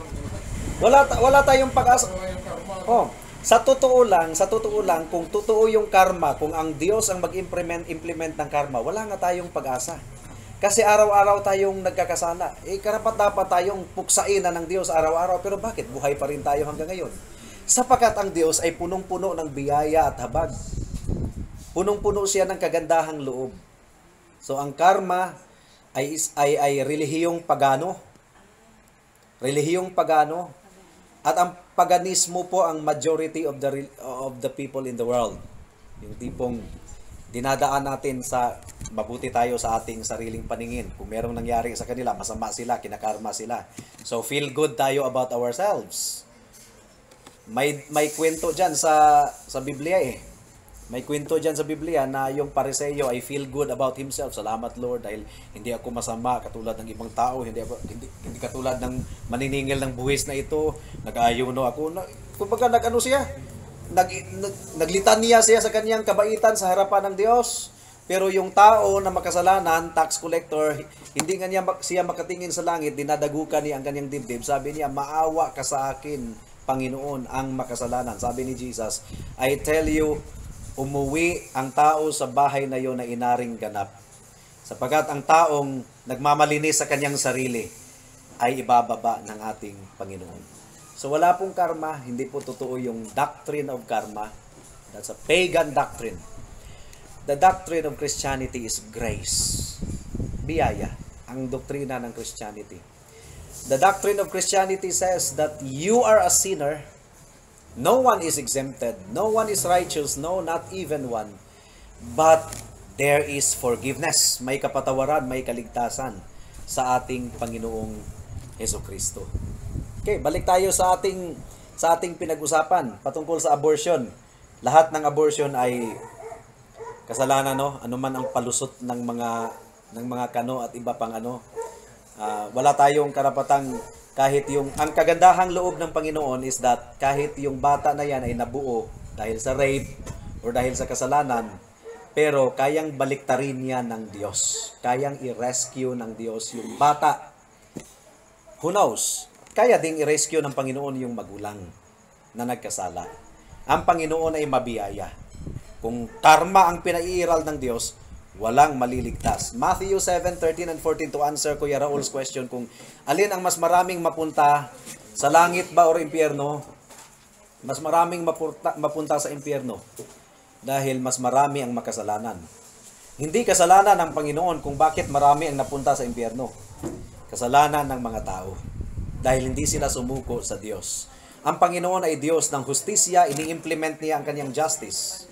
Wala, ta- wala tayong pag-asa. Wala yung karma. Oh, sa totoo lang, sa totoo lang, kung totoo yung karma, kung ang Diyos ang mag-implement implement ng karma, wala nga tayong pag-asa. Kasi araw-araw tayong nagkakasala. Eh, karapat dapat tayong puksain na ng Diyos araw-araw. Pero bakit? Buhay pa rin tayo hanggang ngayon. Sapagkat ang Diyos ay punong-puno ng biyaya at habag. Punong-puno siya ng kagandahang loob. So, ang karma ay, ay, ay relihiyong pagano. Relihiyong pagano. At ang paganismo po ang majority of the re- of the people in the world. Yung tipong dinadaan natin sa mabuti tayo sa ating sariling paningin. Kung merong nangyari sa kanila, masama sila, kinakarma sila. So feel good tayo about ourselves. May may kwento diyan sa sa Biblia eh. May kwento diyan sa Biblia na yung Pariseo ay feel good about himself. Salamat Lord dahil hindi ako masama katulad ng ibang tao, hindi ako hindi, hindi katulad ng maniningil ng buwis na ito. Nag-ayuno ako. Na, kumbaga nag-ano siya? Nag, nag naglitanya siya sa kaniyang kabaitan sa harapan ng Diyos. Pero yung tao na makasalanan, tax collector, hindi nga niya siya makatingin sa langit, dinadagukan niya ang kanyang dibdib. Sabi niya, maawa ka sa akin, Panginoon, ang makasalanan. Sabi ni Jesus, I tell you, umuwi ang tao sa bahay na yon na inaring ganap. Sapagkat ang taong nagmamalinis sa kanyang sarili ay ibababa ng ating Panginoon. So wala pong karma, hindi po totoo yung doctrine of karma. That's a pagan doctrine. The doctrine of Christianity is grace. Biyaya, ang doktrina ng Christianity. The doctrine of Christianity says that you are a sinner. No one is exempted. No one is righteous. No, not even one. But there is forgiveness. May kapatawaran, may kaligtasan sa ating Panginoong Hesukristo. Okay, balik tayo sa ating sa ating pinag-usapan patungkol sa abortion. Lahat ng abortion ay kasalanan, no? Ano man ang palusot ng mga ng mga kano at iba pang ano. Uh, wala tayong karapatang kahit yung ang kagandahang loob ng Panginoon is that kahit yung bata na yan ay nabuo dahil sa rape or dahil sa kasalanan, pero kayang baliktarin yan ng Diyos. Kayang i-rescue ng Diyos yung bata. Who knows? Kaya ding i-rescue ng Panginoon yung magulang na nagkasala. Ang Panginoon ay mabiyaya. Kung karma ang pinaiiral ng Diyos, walang maliligtas. Matthew seven, thirteen and fourteen to answer Kuya Raul's question kung alin ang mas maraming mapunta sa langit ba o impyerno? Mas maraming mapunta, mapunta sa impyerno dahil mas marami ang makasalanan. Hindi kasalanan ng Panginoon kung bakit marami ang napunta sa impyerno. Kasalanan ng mga tao dahil hindi sila sumuko sa Diyos. Ang Panginoon ay Diyos ng hustisya, ini-implement niya ang kanyang justice.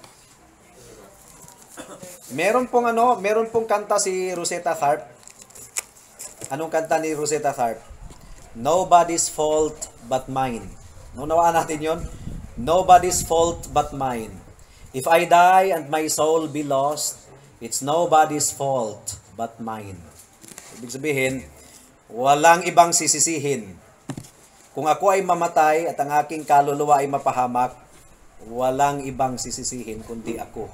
Meron pong ano, meron pong kanta si Rosetta Tharpe. Anong kanta ni Rosetta Tharpe? Nobody's fault but mine. Naunawaan natin yon? Nobody's fault but mine. If I die and my soul be lost, it's nobody's fault but mine. Ibig sabihin, walang ibang sisisihin. Kung ako ay mamatay at ang aking kaluluwa ay mapahamak, walang ibang sisisihin kundi ako.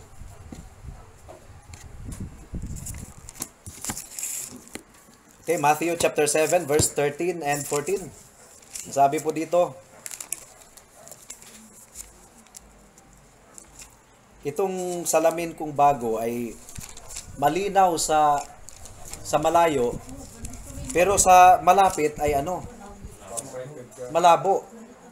Okay, Matthew chapter seven, verse thirteen and fourteen. Sabi po dito, itong salamin kong bago ay malinaw sa sa malayo, pero sa malapit ay ano? Malabo.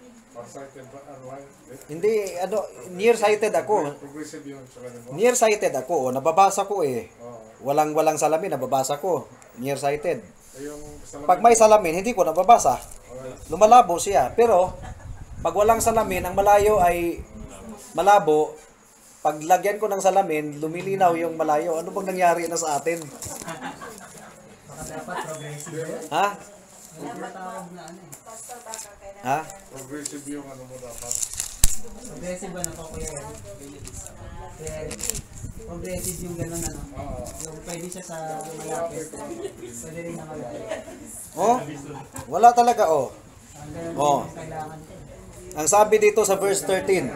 Hindi, ano, nearsighted ako. Nearsighted ako, oh, nababasa ko eh. Walang walang salamin, nababasa ko. Nearsighted. Pag may salamin, hindi ko nababasa. Lumalabo siya. Pero, pag walang salamin, ang malayo ay malabo. Pag lagyan ko ng salamin, lumilinaw yung malayo. Ano bang nangyari na sa atin? Dapat progressive. Ha? Ha? Progressive yung ano mo dapat. Progressive ba na po kuya? Progressive yung gano'n ano. Yung pwede siya sa malapit. Pwede rin na malayo. Oh? Wala talaga, oh. Ang ganun Oh. yung kailangan ko. Ang sabi dito sa verse thirteen.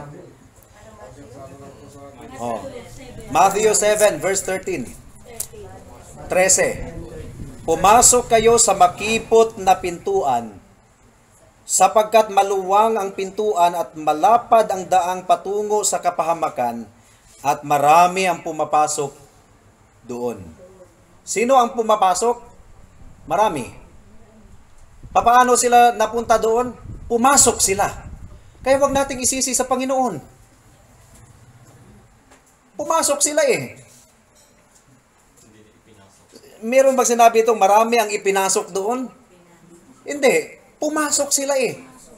Oh. Matthew seven, verse thirteen. thirteen. Pumasok kayo sa makipot na pintuan, sapagkat maluwang ang pintuan at malapad ang daang patungo sa kapahamakan, at marami ang pumapasok doon. Sino ang pumapasok? Marami. Paano sila napunta doon? Pumasok sila. Kaya wag nating isisi sa Panginoon. Pumasok sila eh. Meron bang sinabi itong marami ang ipinasok doon? Hindi. Pumasok sila eh.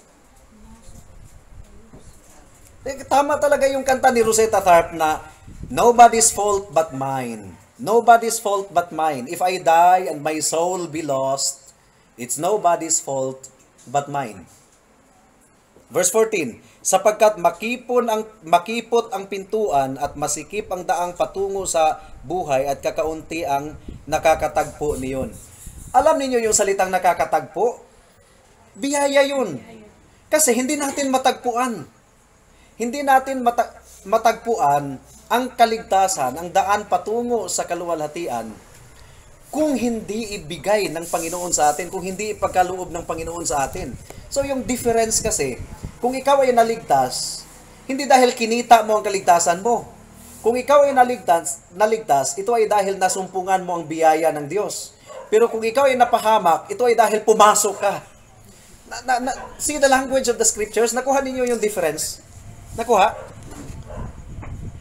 Tama talaga yung kanta ni Rosetta Tharpe na nobody's fault but mine. Nobody's fault but mine. If I die and my soul be lost, it's nobody's fault but mine. Verse fourteen. Sapagkat makipon ang makipot ang pintuan at masikip ang daang patungo sa buhay at kakaunti ang nakakatagpo niyon. Alam niyo yung salitang nakakatagpo? Biyaya yun. Kasi hindi natin matagpuan. Hindi natin mata- matagpuan ang kaligtasan, ang daan patungo sa kaluwalhatian kung hindi ibigay ng Panginoon sa atin, kung hindi ipagkaloob ng Panginoon sa atin. So yung difference kasi, kung ikaw ay naligtas, hindi dahil kinita mo ang kaligtasan mo. Kung ikaw ay naligtas, naligtas, ito ay dahil nasumpungan mo ang biyaya ng Diyos. Pero kung ikaw ay napahamak, ito ay dahil pumasok ka. Na, na, na, see the language of the scriptures? Nakuha ninyo yung difference? Nakuha?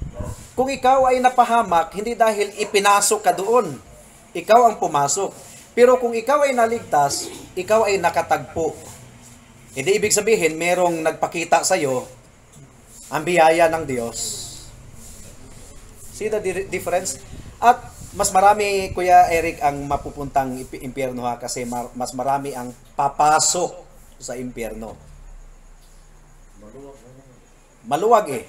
Kung ikaw ay napahamak, hindi dahil ipinasok ka doon. Ikaw ang pumasok. Pero kung ikaw ay naligtas, ikaw ay nakatagpo. Hindi ibig sabihin, merong nagpakita sa iyo ang biyaya ng Diyos. See the di- difference? At mas marami, Kuya Eric, ang mapupuntang imp- impyerno ha, kasi mar- mas marami ang papasok sa impyerno. Maluwag eh.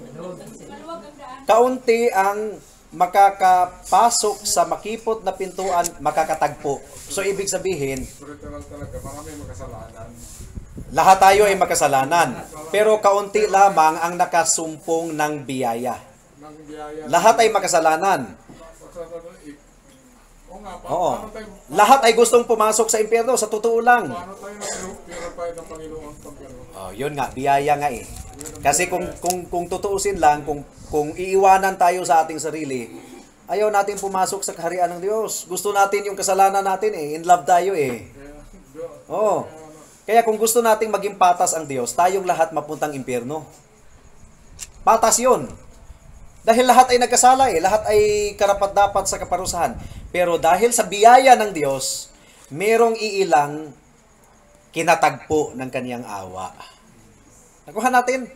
Kaunti ang makakapasok sa makipot na pintuan, makakatagpo. So, ibig sabihin, Literal talaga, marami makasalanan. lahat tayo ay makasalanan. Pero kaunti lamang ang nakasumpong ng biyaya. Nang biyaya. Lahat ay makasalanan. Makasalanan, eh. Oo nga, pa- Oo. paano tayo, Lahat ay gustong pumasok sa impyerno, sa totoo lang. paano tayo na-purify ng Panginoon pag gano'n? Oh, yun nga, biyaya nga eh. Kasi kung kung kung tutuusin lang, kung kung iiwanan tayo sa ating sarili, ayaw natin pumasok sa kaharian ng Diyos. Gusto natin yung kasalanan natin eh. In love tayo eh. Oo. Kaya kung gusto nating maging patas ang Diyos, tayong lahat mapuntang impyerno. Patas yun. Dahil lahat ay nagkasala eh. Lahat ay karapat-dapat sa kaparusahan. Pero dahil sa biyaya ng Diyos, merong iilang kinatagpo ng kaniyang awa. Nakuha natin.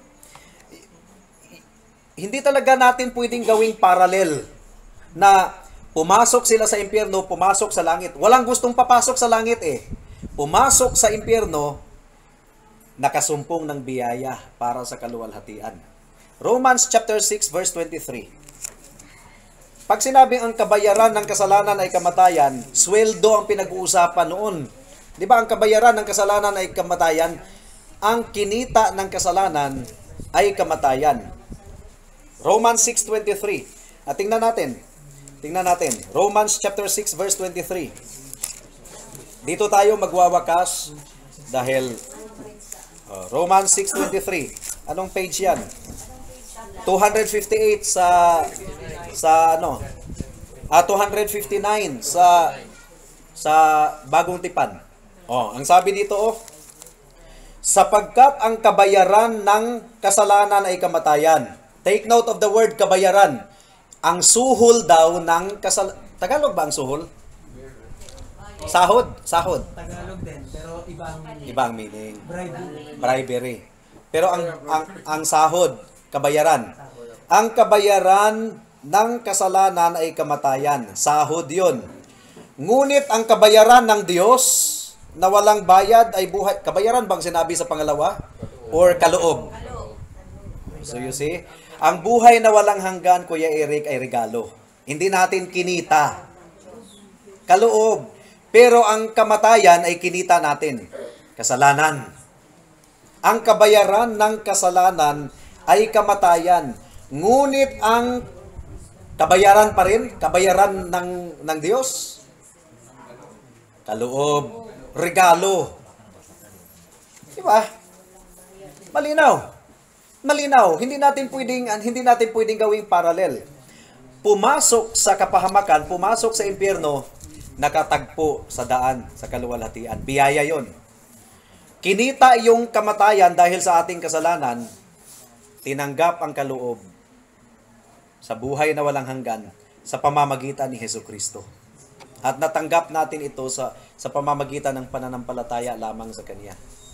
Hindi talaga natin pwedeng gawing parallel na pumasok sila sa impyerno, pumasok sa langit. Walang gustong papasok sa langit eh. Pumasok sa impyerno, nakasumpong ng biyaya para sa kaluwalhatian. Romans chapter six verse twenty-three. Pag sinabing ang kabayaran ng kasalanan ay kamatayan, sweldo ang pinag-uusapan noon. Di ba ang kabayaran ng kasalanan ay kamatayan? Ang kinita ng kasalanan ay kamatayan. Romans six twenty-three. At tingnan natin. Tingnan natin. Romans chapter six verse twenty-three. Dito tayo magwawakas dahil uh, Romans six twenty-three. Anong page 'yan? two fifty-eight sa sa ano? Ah two fifty-nine sa sa Bagong Tipan. Oh, ang sabi dito oh, sapagkat ang kabayaran ng kasalanan ay kamatayan. Take note of the word kabayaran. Ang suhol daw ng kasal... Tagalog ba ang suhol? Sahod. Sahod. Tagalog din, pero ibang Ibang meaning. bribery. Bribery. Pero ang, ang, ang sahod, kabayaran. Ang kabayaran ng kasalanan ay kamatayan. Sahod yun. Ngunit ang kabayaran ng Diyos na walang bayad ay buhay. Kabayaran bang sinabi sa pangalawa? Or kaloob? So you see, ang buhay na walang hanggan, Kuya Eric, ay regalo. Hindi natin kinita. Kaloob. Pero ang kamatayan ay kinita natin. Kasalanan. Ang kabayaran ng kasalanan ay kamatayan. Ngunit ang kabayaran pa rin, kabayaran ng, ng Diyos, kaloob, regalo. Diba? Malinaw. Malinaw, hindi natin pwedeng hindi natin pwedeng gawing parallel. Pumasok sa kapahamakan, pumasok sa impyerno, nakatagpo sa daan sa kaluwalhatian. Biyaya 'yon. Kinita yung kamatayan dahil sa ating kasalanan, tinanggap ang kaloob sa buhay na walang hanggan sa pamamagitan ni Hesukristo. At natanggap natin ito sa sa pamamagitan ng pananampalataya lamang sa Kanya.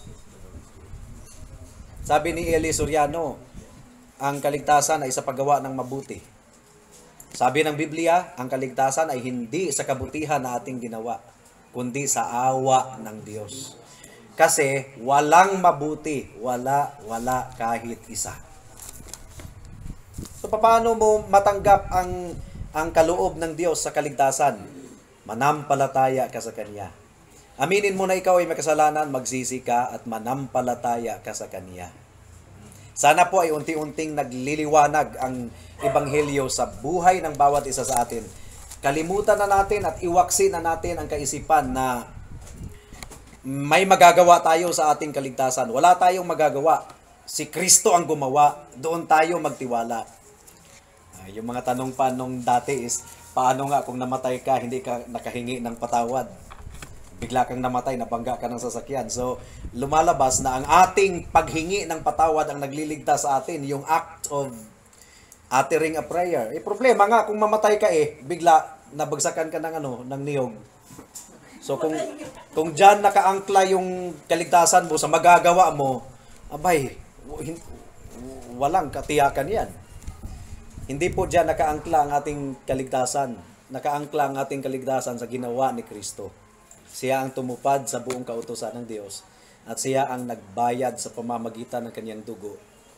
Sabi ni Eli Soriano, ang kaligtasan ay sa paggawa ng mabuti. Sabi ng Biblia, ang kaligtasan ay hindi sa kabutihan na ating ginawa, kundi sa awa ng Diyos. Kasi walang mabuti, wala, wala kahit isa. So paano mo matanggap ang ang kaloob ng Diyos sa kaligtasan? Manampalataya ka sa Kanya. Aminin mo na ikaw ay makasalanan, magsisi ka at manampalataya ka sa Kanya. Sana po ay unti-unting nagliliwanag ang Ebanghelyo sa buhay ng bawat isa sa atin. Kalimutan na natin at iwaksi na natin ang kaisipan na may magagawa tayo sa ating kaligtasan. Wala tayong magagawa. Si Kristo ang gumawa. Doon tayo magtiwala. Uh, yung mga tanong pa nung dati is, paano nga kung namatay ka, hindi ka nakahingi ng patawad? Bigla kang namatay, nabangga ka ng sasakyan. So, lumalabas na ang ating paghingi ng patawad ang nagliligtas sa atin, yung act of uttering a prayer. Eh, problema nga, kung mamatay ka eh, bigla nabagsakan ka ng ano, ng niyog. So kung kung diyan nakaangkla yung kaligtasan mo sa magagawa mo, abay, hin- walang katiyakan 'yan. Hindi po diyan nakaangkla ang ating kaligtasan. Nakaangkla ang ating kaligtasan sa ginawa ni Kristo. Siya ang tumupad sa buong kautusan ng Diyos at siya ang nagbayad sa pamamagitan ng kanyang dugo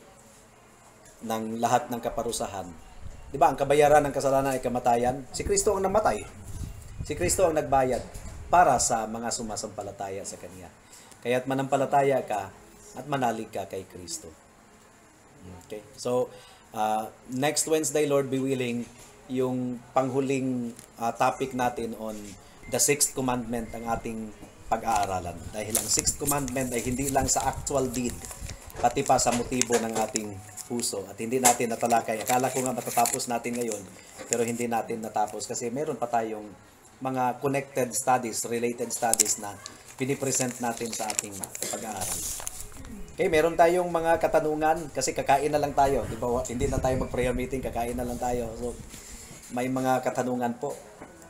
ng lahat ng kaparusahan. 'Di ba? Ang kabayaran ng kasalanan ay kamatayan. Si Kristo ang namatay. Si Kristo ang nagbayad para sa mga sumasampalataya sa kanya. Kaya't manampalataya ka at manalig ka kay Kristo. Okay? So, uh, next Wednesday, Lord be willing, yung panghuling uh, topic natin on the sixth commandment ang ating pag-aaralan. Dahil ang sixth commandment ay hindi lang sa actual deed, pati pa sa motibo ng ating puso. At hindi natin natalakay. Akala ko nga matatapos natin ngayon, pero hindi natin natapos kasi meron pa tayong mga connected studies, related studies na pinipresent natin sa ating pag-aaral. Okay, meron tayong mga katanungan kasi kakain na lang tayo. Di ba? Hindi na tayo mag-prayer meeting, kakain na lang tayo. So, may mga katanungan po.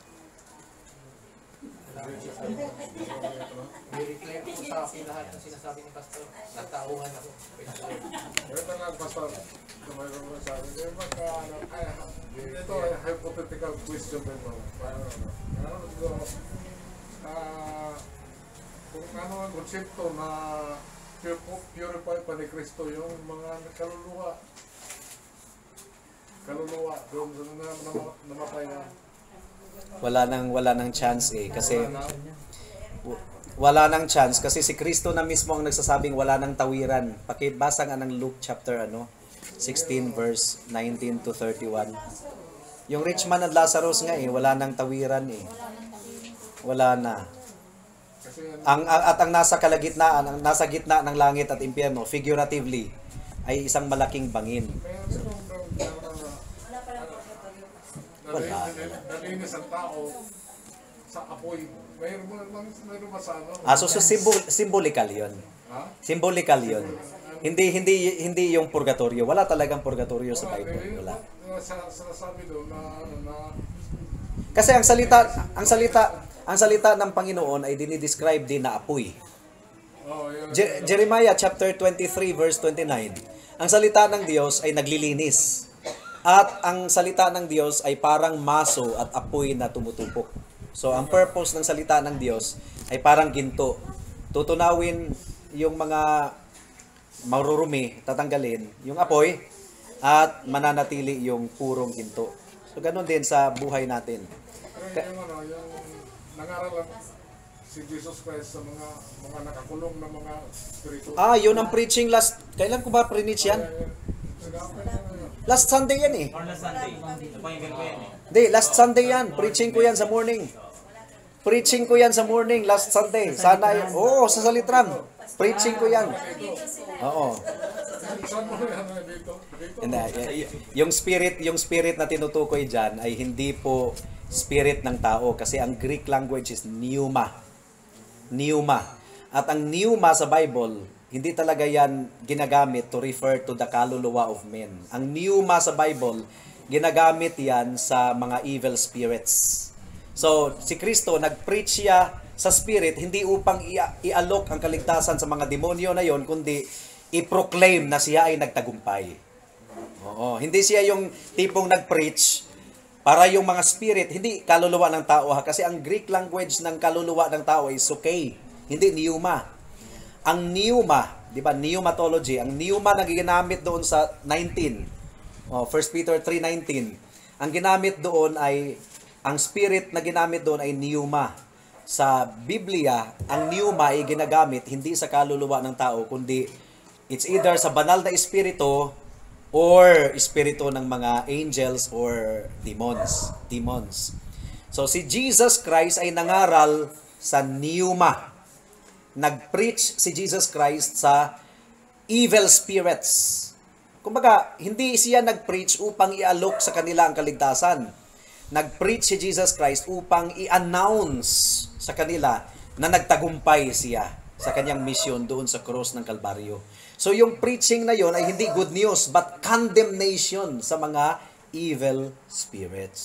I-reclaim ko sa akin lahat ng sinasabi ni Pastor. Nagtauhan ako. Ito lang, Pastor. Mayroon mo sa akin. Eh, magka, ano, ay, ito ay hypothetical question din mo. Ano, ano, ito, ah, kung ano ang konsepto na purify pa ni Kristo yung mga kaluluwa. Kaluluwa, doon sa na, na, namatay na. Wala nang wala nang chance eh kasi wala nang chance kasi si Kristo na mismo ang nagsasabing wala nang tawiran. Pakibasa nga ng Luke chapter ano sixteen verse nineteen to thirty-one. Yung rich man at Lazarus nga eh wala nang tawiran eh. Wala na. Ang at ang nasa kalagitnaan, ang nasa gitna ng langit at impyerno figuratively ay isang malaking bangin. Nalinis ang tao sa apoy. Mayroon ba mayroon ba sa ano? Ah, so, so symbol, symbolical 'yon. Ha? Symbolical 'yon. Hindi hindi hindi yung purgatorio. Wala talagang purgatorio sa Bible. Wala. Sa sinasabi doon na ano na Kasi ang salita, ang salita, ang salita ng Panginoon ay dinidescribe din na apoy. oh, yun. Je- Jeremiah chapter twenty-three verse twenty-nine. Ang salita ng Diyos ay naglilinis. At ang salita ng Diyos ay parang maso at apoy na tumutupok. So, ang purpose ng salita ng Diyos ay parang ginto. Tutunawin yung mga marurumi, tatanggalin yung apoy, at mananatili yung purong ginto. So, ganun din sa buhay natin. Pero yung ano, yung nangaral lang si Jesus Christ sa mga mga nakakulong na mga spirito. Ah, yun ang preaching last, kailan ko ba preach yan? Last Sunday yan eh. Or last Sunday. Napakinggan ko yan eh. Hindi, last Sunday yan. Preaching ko yan sa morning. Preaching ko yan sa morning, last Sunday. Sana yun. Oo, sa Salitran. Preaching ko yan. Oo. Saan mo yan dito? Dito. And, uh, y- yung spirit, yung spirit na tinutukoy diyan ay hindi po spirit ng tao kasi ang Greek language is pneuma. Pneuma. At ang pneuma sa Bible, hindi talaga yan ginagamit to refer to the kaluluwa of men. Ang pneuma sa Bible, ginagamit yan sa mga evil spirits. So, si Kristo, nag-preach siya sa spirit, hindi upang i- i-alok ang kaligtasan sa mga demonyo na yon, kundi i-proclaim na siya ay nagtagumpay. Oo, hindi siya yung tipong nag-preach para yung mga spirit, hindi kaluluwa ng tao ha, kasi ang Greek language ng kaluluwa ng tao is okay, hindi pneuma. Ang pneuma, di ba, pneumatology, ang pneuma na ginamit doon sa nineteen, oh, First Peter three nineteen, ang ginamit doon ay, ang spirit na ginamit doon ay pneuma. Sa Biblia, ang pneuma ay ginagamit hindi sa kaluluwa ng tao, kundi it's either sa banal na espiritu or espiritu ng mga angels or demons. Demons. So si Jesus Christ ay nangaral sa pneuma. Nag-preach si Jesus Christ sa evil spirits. Kumbaga, hindi siya nag-preach upang i-alok sa kanila ang kaligtasan. Nag-preach si Jesus Christ upang i-announce sa kanila na nagtagumpay siya sa kanyang mission doon sa cross ng Kalbaryo. So yung preaching na yon ay hindi good news but condemnation sa mga evil spirits.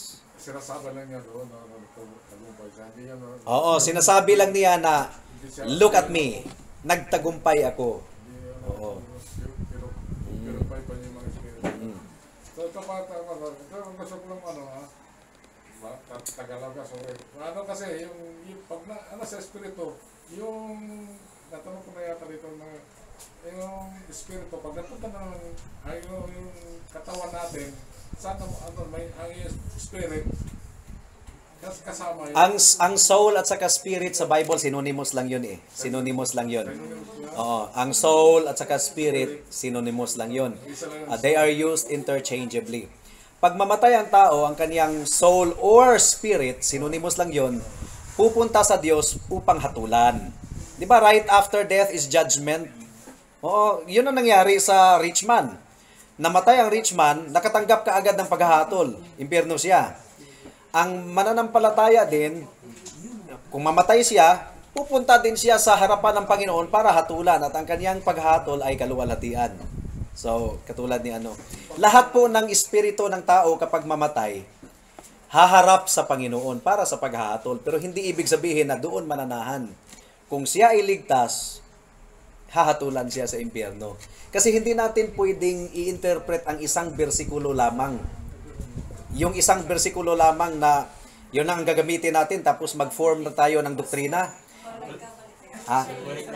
sinasabi lang niya doon na nagtagumpay siya. Hindi yan, na- Oo, sinasabi lang niya na, hindi siya- look at me, nagtagumpay ako. Hindi yan, Oo. pero- pero- Pinupay pa niya yung mga espiritu. Mm. So ito pa, tama ba? Ito ang gusto ko lang ano ha. Ba- ta- Tagalog ka, sorry. Ano kasi, yung, yung pag na, ano sa espiritu, yung, natanong ko na yata dito na, yung espiritu, pag napunta ng, ay yung, yung katawan natin, sana ano, may, ang spirit, kas kasama yun. Ang ang soul at saka spirit sa Bible synonymous lang 'yun eh. Synonymous lang 'yun. Oo, ang soul at saka spirit synonymous lang 'yun. Uh, they are used interchangeably. Pag mamatay ang tao, ang kaniyang soul or spirit, synonymous lang 'yun, pupunta sa Diyos upang hatulan. 'Di ba right after death is judgment? Oo, 'yun ang nangyari sa rich man. Namatay ang rich man, nakatanggap ka agad ng paghahatol. Impyerno siya. Ang mananampalataya din, kung mamatay siya, pupunta din siya sa harapan ng Panginoon para hatulan at ang kaniyang paghatol ay kaluwalhatian. So, katulad ni ano. Lahat po ng espiritu ng tao kapag mamatay, haharap sa Panginoon para sa paghahatol. Pero hindi ibig sabihin na doon mananahan. Kung siya ay ligtas, hahatulan siya sa impyerno. Kasi hindi natin pwedeng i-interpret ang isang bersikulo lamang. Yung isang bersikulo lamang na yun ang gagamitin natin tapos mag-form na tayo ng doktrina. Ha?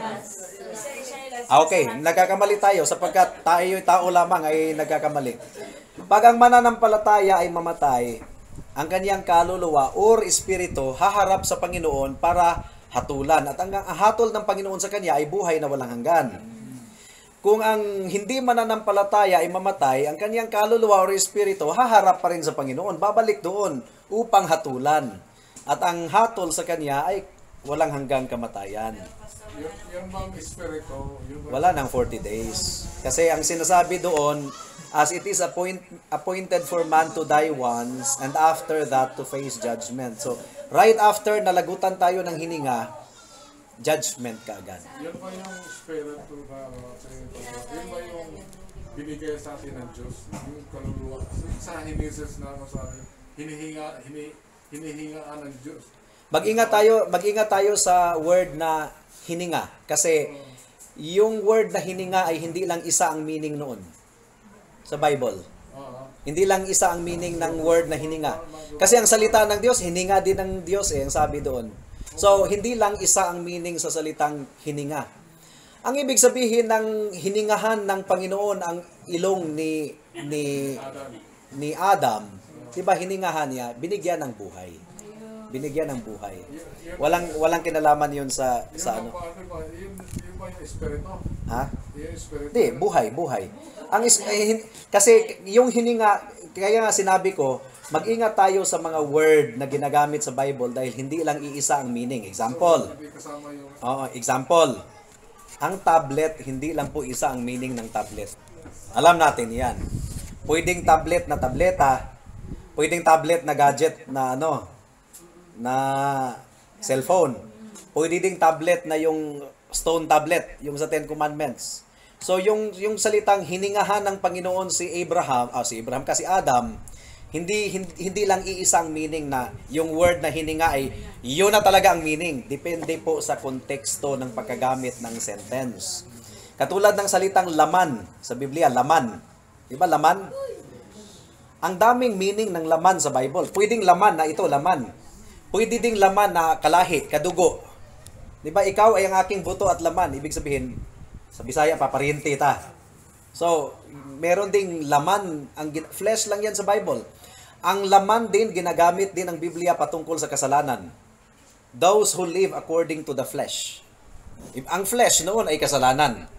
Ah, okay, nagkakamali tayo sapagkat tayo tao lamang ay nagkakamali. Pag ang mananampalataya ay mamatay, ang kaniyang kaluluwa or espiritu haharap sa Panginoon para hatulan. At ang, ang hatol ng Panginoon sa kanya ay buhay na walang hanggan. Kung ang hindi mananampalataya ay mamatay, ang kaniyang kaluluwa o espiritu haharap pa rin sa Panginoon, babalik doon upang hatulan. At ang hatol sa kanya ay walang hanggang kamatayan. Yung, yung mga espiritu, yung Wala nang forty days. Kasi ang sinasabi doon, as it is appoint, appointed for man to die once, and after that to face judgment. So, right after nalagutan tayo ng hininga, judgment ka agad. yun ba yung espiritu na ano, sa inyo, yun ba yung binigay sa atin ng Diyos, yung kaluluwa, sa hinisis na ano sa atin, hinihinga, hini, hinihingaan ng Diyos. Mag-ingat tayo, mag-ingat tayo sa word na hininga kasi yung word na hininga ay hindi lang isa ang meaning noon sa Bible. Oo. Hindi lang isa ang meaning ng word na hininga. Kasi ang salita ng Diyos, hininga din ng Diyos eh, ang sabi doon. So, hindi lang isa ang meaning sa salitang hininga. Ang ibig sabihin ng hiningahan ng Panginoon ang ilong ni ni ni Adam, 'di ba hiningahan niya, binigyan ng buhay. Binigyan ng buhay. Walang walang kinalaman 'yun sa sa Yung ano. ba, ano ba, yun, yun ba yung espiritu? Ha? Yung espiritu. Hindi, buhay, buhay. Ang is, eh, hin- kasi yung hininga, kaya nga sinabi ko, mag-ingat tayo sa mga word na ginagamit sa Bible dahil hindi lang iisa ang meaning. Example. Hindi kasama yung, Oo, example. Ang tablet, hindi lang po isa ang meaning ng tablet. Alam natin 'yan. Pwedeng tablet na tableta, pwedeng tablet na gadget na ano, na cellphone. Pwede ding tablet na yung stone tablet, yung sa Ten Commandments. So yung yung salitang hiningahan ng Panginoon si Abraham, ah, si Abraham kasi Adam, hindi, hindi hindi lang iisang meaning na yung word na hininga ay yun na talaga ang meaning. Depende po sa konteksto ng pagkagamit ng sentence. Katulad ng salitang laman sa Biblia, laman. 'Di ba laman? Ang daming meaning ng laman sa Bible. Pwedeng laman na ito, laman. Pwede ding laman na kalahi, kadugo. 'Di ba ikaw ay ang aking buto at laman, ibig sabihin sa Bisaya paparyente ta. So, meron ding laman, ang gin- flesh lang 'yan sa Bible. Ang laman din ginagamit din ng Biblia patungkol sa kasalanan. Those who live according to the flesh. If ang flesh noon ay kasalanan.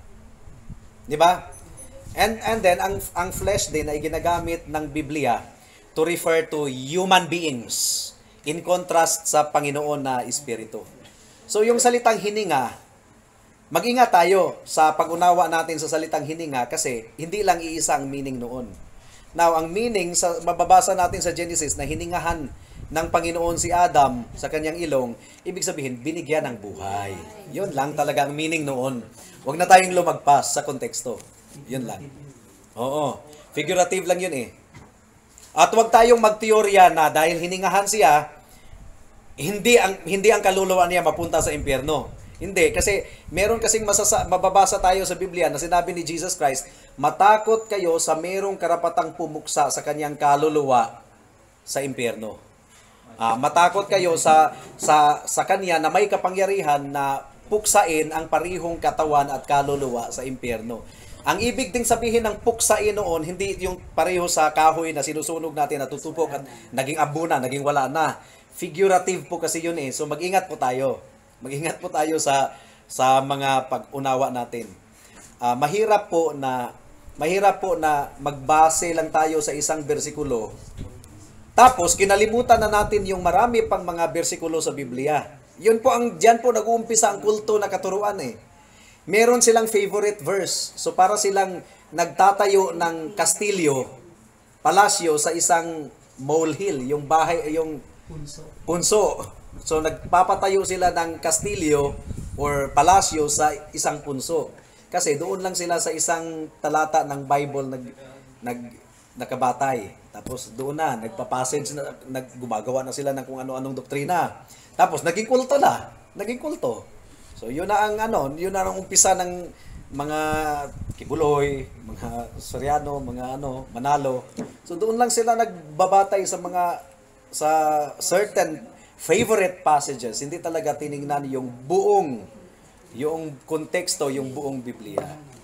'Di ba? And and then ang ang flesh din ay ginagamit ng Biblia to refer to human beings in contrast sa Panginoon na espiritu. So yung salitang hininga, mag-ingat tayo sa pag-unawa natin sa salitang hininga kasi hindi lang iisa ang meaning noon. Now, ang meaning sa mababasa natin sa Genesis na hiningahan ng Panginoon si Adam sa kanyang ilong, ibig sabihin binigyan ng buhay. 'Yun lang talaga ang meaning noon. Huwag na tayong lumagpas sa konteksto. 'Yun lang. Oo. Figurative lang 'yun eh. At huwag tayong magteorya na dahil hiningahan siya, hindi ang hindi ang kaluluwa niya mapunta sa impyerno. Hindi, kasi meron kasing masasa, mababasa tayo sa Biblia na sinabi ni Jesus Christ, matakot kayo sa merong karapatang pumuksa sa kanyang kaluluwa sa impyerno. Ah, matakot kayo sa sa sa kanya na may kapangyarihan na puksain ang parihong katawan at kaluluwa sa impyerno. Ang ibig ding sabihin ng puksain noon, hindi yung pareho sa kahoy na sinusunog natin, natutupok at naging abo na, naging wala na. Figurative po kasi yun eh. So mag-ingat po tayo. Mag-ingat po tayo sa sa mga pag-unawa natin. Uh, mahirap po na mahirap po na magbase lang tayo sa isang bersikulo. Tapos kinalimutan na natin yung marami pang mga bersikulo sa Biblia. Yun po ang diyan po nag-uumpisa ang kulto na katuruan eh. Meron silang favorite verse. So para silang nagtatayo ng kastilyo, palasyo sa isang molehill, yung bahay, yung Punso. punso. So nagpapatayo sila ng kastilyo or palasyo sa isang punso. Kasi doon lang sila sa isang talata ng Bible nag nag nakabatay. Tapos doon na nagpa-passage na naggumagawa na sila ng kung ano-anong doktrina. Tapos naging kulto na, naging kulto. So yun na ang ano, yun na ang umpisa ng mga Kibuloy, mga Soriano, mga ano, Manalo. So doon lang sila nagbabatay sa mga sa certain favorite passages. Hindi talaga tiningnan yung buong yung konteksto, yung buong Biblia.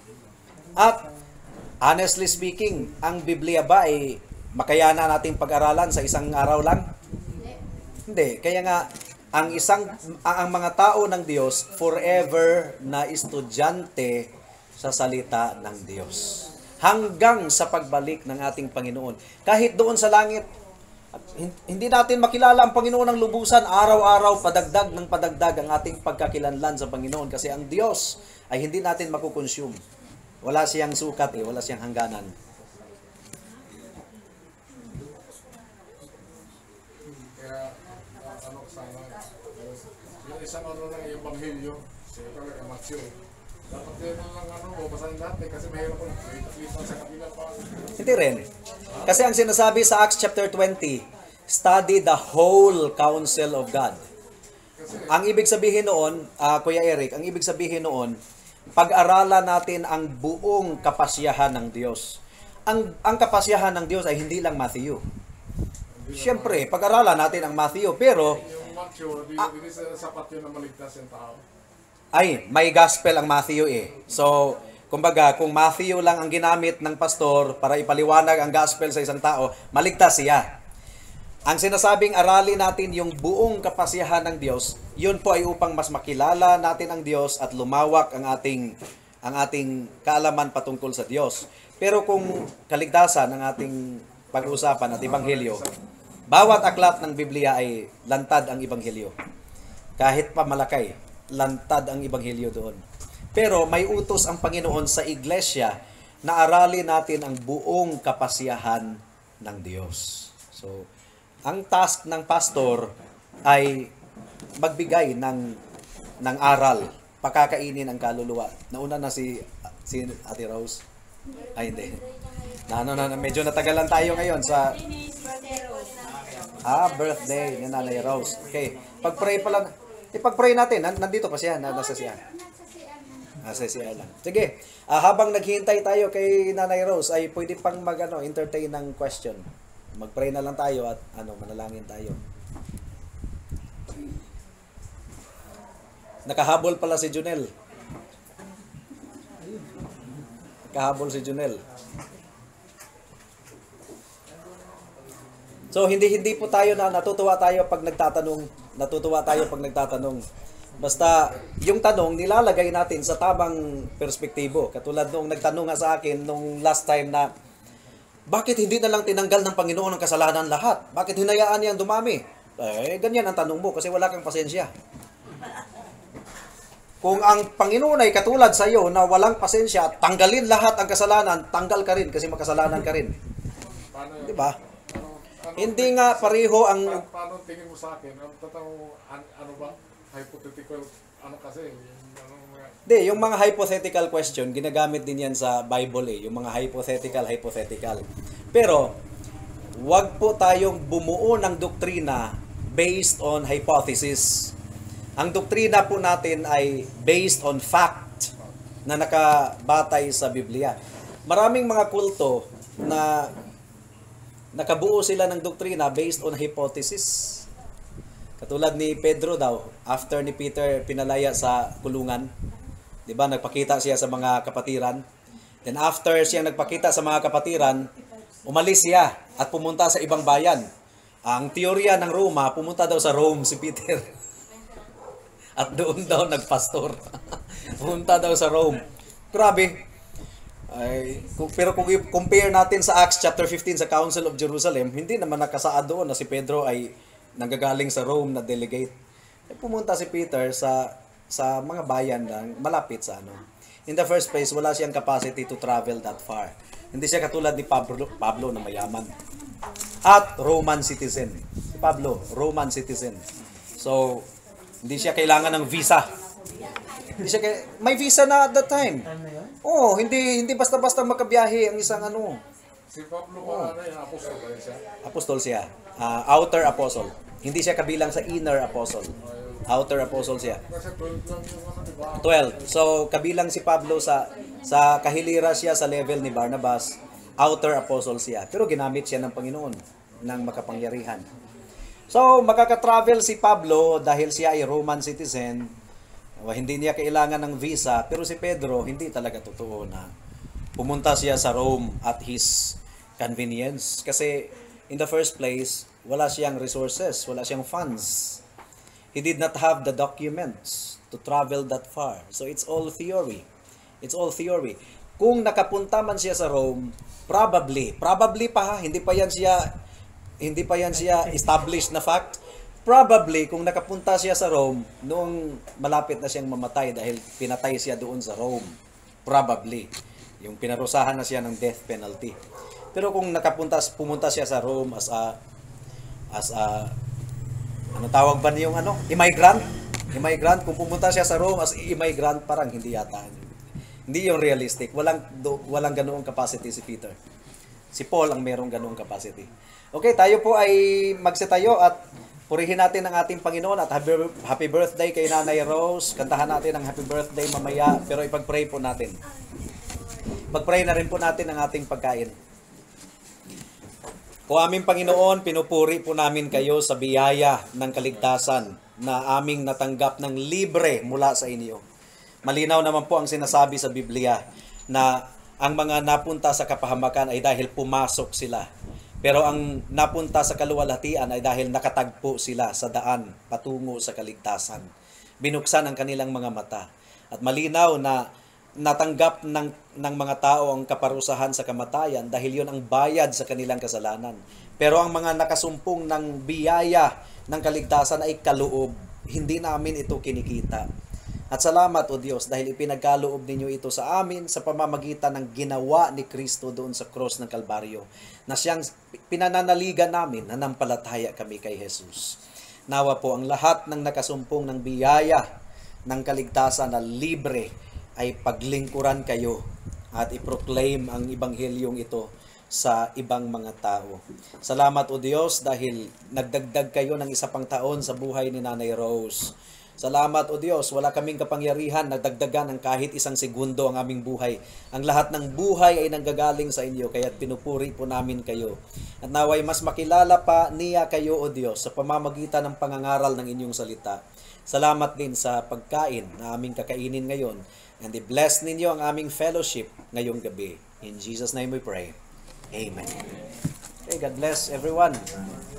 At honestly speaking, ang Biblia ba ay makayana nating pag-aralan sa isang araw lang? Hindi. Kaya nga ang isang ang mga tao ng Diyos forever na estudyante sa salita ng Diyos hanggang sa pagbalik ng ating Panginoon. Kahit doon sa langit, hindi natin makilala ang Panginoon ng lubusan, araw-araw padagdag ng padagdag ang ating pagkakilanlan sa Panginoon kasi ang Diyos ay hindi natin makukonsume. Wala siyang sukat eh, wala siyang hangganan. Kaya, uh, ano sana, yung isang ano lang yung Ebanghelyo, siya talaga mature. Dapat yun lang ano, babasahin dati kasi mahirap ko nakikita sa kabila pa. Hindi rin. Kasi ang sinasabi sa Acts chapter twenty, study the whole counsel of God. Ang ibig sabihin noon, uh, Kuya Eric, ang ibig sabihin noon, pag-aralan natin ang buong kapasyahan ng Diyos. Ang ang kapasyahan ng Diyos ay hindi lang Matthew. Siyempre, pag-aralan natin ang Matthew, pero Yung mature, di, hindi sapat yun na maligtas yung tao. ay, may gospel ang Matthew eh. So, kumbaga, kung Matthew lang ang ginamit ng pastor para ipaliwanag ang gospel sa isang tao, maligtas siya. Ang sinasabing aralin natin yung buong kapasyahan ng Diyos, yun po ay upang mas makilala natin ang Diyos at lumawak ang ating ang ating kaalaman patungkol sa Diyos. Pero kung kaligtasan ang ating pag-uusapan at ebanghelyo, bawat aklat ng Biblia ay lantad ang ebanghelyo. Kahit pa malakay, lantad ang ebanghelyo doon. Pero may utos ang Panginoon sa iglesia na aralin natin ang buong kapasyahan ng Diyos. So, ang task ng pastor ay magbigay ng ng aral, pakakainin ang kaluluwa. Nauna na si si Ate Rose. Ay hindi. Na ano na medyo natagalan tayo ngayon sa ah birthday ni Nanay Rose. Okay, pag-pray pala. Ipag-pray natin. Nandito pa siya, nasa siya. Nasa siya lang. Sige, uh, habang naghihintay tayo kay Nanay Rose, ay pwede pang mag, ano, entertain ng question. Mag-pray na lang tayo at ano, manalangin tayo. Nakahabol pala si Junel. Nakahabol si Junel. So, hindi-hindi po tayo na natutuwa tayo pag nagtatanong. Natutuwa tayo pag nagtatanong. Basta, yung tanong, nilalagay natin sa tamang perspektibo. Katulad nung nagtanong nga sa akin nung last time na, bakit hindi na lang tinanggal ng Panginoon ang kasalanan lahat? Bakit hinayaan niyang dumami? Eh, ganyan ang tanong mo kasi wala kang pasensya. Kung ang Panginoon ay katulad sa iyo na walang pasensya, tanggalin lahat ang kasalanan, tanggal ka rin kasi makasalanan ka rin. Di ba? Ano, ano, Hindi nga pareho ang... Pa, paano tingin mo sa akin? Ano, tatang, an, ano ba? Hypothetical, ano kasi? Yung, ano, mga- Hindi, yung mga hypothetical question, ginagamit din yan sa Bible eh. Yung mga hypothetical, hypothetical. Pero, wag po tayong bumuo ng doktrina based on hypothesis. Ang doktrina po natin ay based on fact na nakabatay sa Biblia. Maraming mga kulto na nakabuo sila ng doktrina based on hypothesis. Katulad ni Pedro daw, after ni Peter pinalaya sa kulungan, 'di ba, nagpakita siya sa mga kapatiran. Then after siya nagpakita sa mga kapatiran, umalis siya at pumunta sa ibang bayan. Ang teorya ng Roma, pumunta daw sa Rome si Peter. At doon daw nagpastor. Pumunta daw sa Rome. Grabe. Ay, kung, pero kung i-compare natin sa Acts chapter fifteen sa Council of Jerusalem, hindi naman nakasaad doon na si Pedro ay nanggagaling sa Rome na delegate. Ay, pumunta si Peter sa sa mga bayan na malapit sa ano. In the first place, wala siyang capacity to travel that far. Hindi siya katulad ni Pablo, Pablo na mayaman. At Roman citizen. Si Pablo, Roman citizen. So, hindi siya kailangan ng visa. Hindi siya kay... May visa na at that time. Oh, hindi hindi basta-basta makabiyahe ang isang ano. Si Pablo ba ano yung apostol ba siya? Apostol siya. Uh, outer apostle. Hindi siya kabilang sa inner apostle. Outer apostle siya. Kasi twelve lang yung ano, di ba? twelve. So, kabilang si Pablo sa sa kahilira siya sa level ni Barnabas. Outer apostle siya. Pero ginamit siya ng Panginoon ng makapangyarihan. So, makaka-travel si Pablo dahil siya ay Roman citizen. Hindi niya kailangan ng visa. Pero si Pedro, hindi talaga totoo na pumunta siya sa Rome at his convenience. Kasi in the first place, wala siyang resources, wala siyang funds. He did not have the documents to travel that far. So it's all theory. It's all theory. Kung nakapunta man siya sa Rome, probably, probably pa ha, hindi pa yan siya hindi pa yan siya established na fact. Probably, kung nakapunta siya sa Rome, noong malapit na siyang mamatay dahil pinatay siya doon sa Rome. Probably. Yung pinarusahan na siya ng death penalty. Pero kung nakapunta, pumunta siya sa Rome as a, as a, ano tawag ba niyong ano? Immigrant? Immigrant? Kung pumunta siya sa Rome as immigrant, parang hindi yata. Hindi yung realistic. Walang, do, walang ganoong capacity si Peter. Si Paul ang merong ganoong capacity. Okay, tayo po ay magsitayo at purihin natin ang ating Panginoon at happy birthday kay Nanay Rose. Kantahan natin ang happy birthday mamaya, pero ipag-pray po natin. Pag-pray na rin po natin ang ating pagkain. O aming Panginoon, pinupuri po namin kayo sa biyaya ng kaligtasan na aming natanggap ng libre mula sa inyo. Malinaw naman po ang sinasabi sa Biblia na ang mga napunta sa kapahamakan ay dahil pumasok sila. Pero ang napunta sa kaluwalhatian ay dahil nakatagpo sila sa daan patungo sa kaligtasan. Binuksan ang kanilang mga mata. At malinaw na natanggap ng, ng mga tao ang kaparusahan sa kamatayan dahil yon ang bayad sa kanilang kasalanan. Pero ang mga nakasumpong ng biyaya ng kaligtasan ay kaloob. Hindi namin ito kinikita. At salamat o Diyos dahil ipinagkaloob ninyo ito sa amin sa pamamagitan ng ginawa ni Kristo doon sa cross ng Kalbaryo na siyang pinananaligan namin na nampalataya kami kay Jesus. Nawa po ang lahat ng nakasumpong ng biyaya ng kaligtasan na libre ay paglingkuran kayo at iproclaim ang ibanghelyong ito sa ibang mga tao. Salamat o Diyos dahil nagdagdag kayo ng isa pang taon sa buhay ni Nanay Rose. Salamat o Diyos, wala kaming kapangyarihan na dagdagan ng kahit isang segundo ang aming buhay. Ang lahat ng buhay ay nanggagaling sa inyo, kaya pinupuri po namin kayo. At naway mas makilala pa niya kayo o Diyos sa pamamagitan ng pangangaral ng inyong salita. Salamat din sa pagkain na aming kakainin ngayon. And i-bless ninyo ang aming fellowship ngayong gabi. In Jesus' name we pray. Amen. Okay, God bless everyone.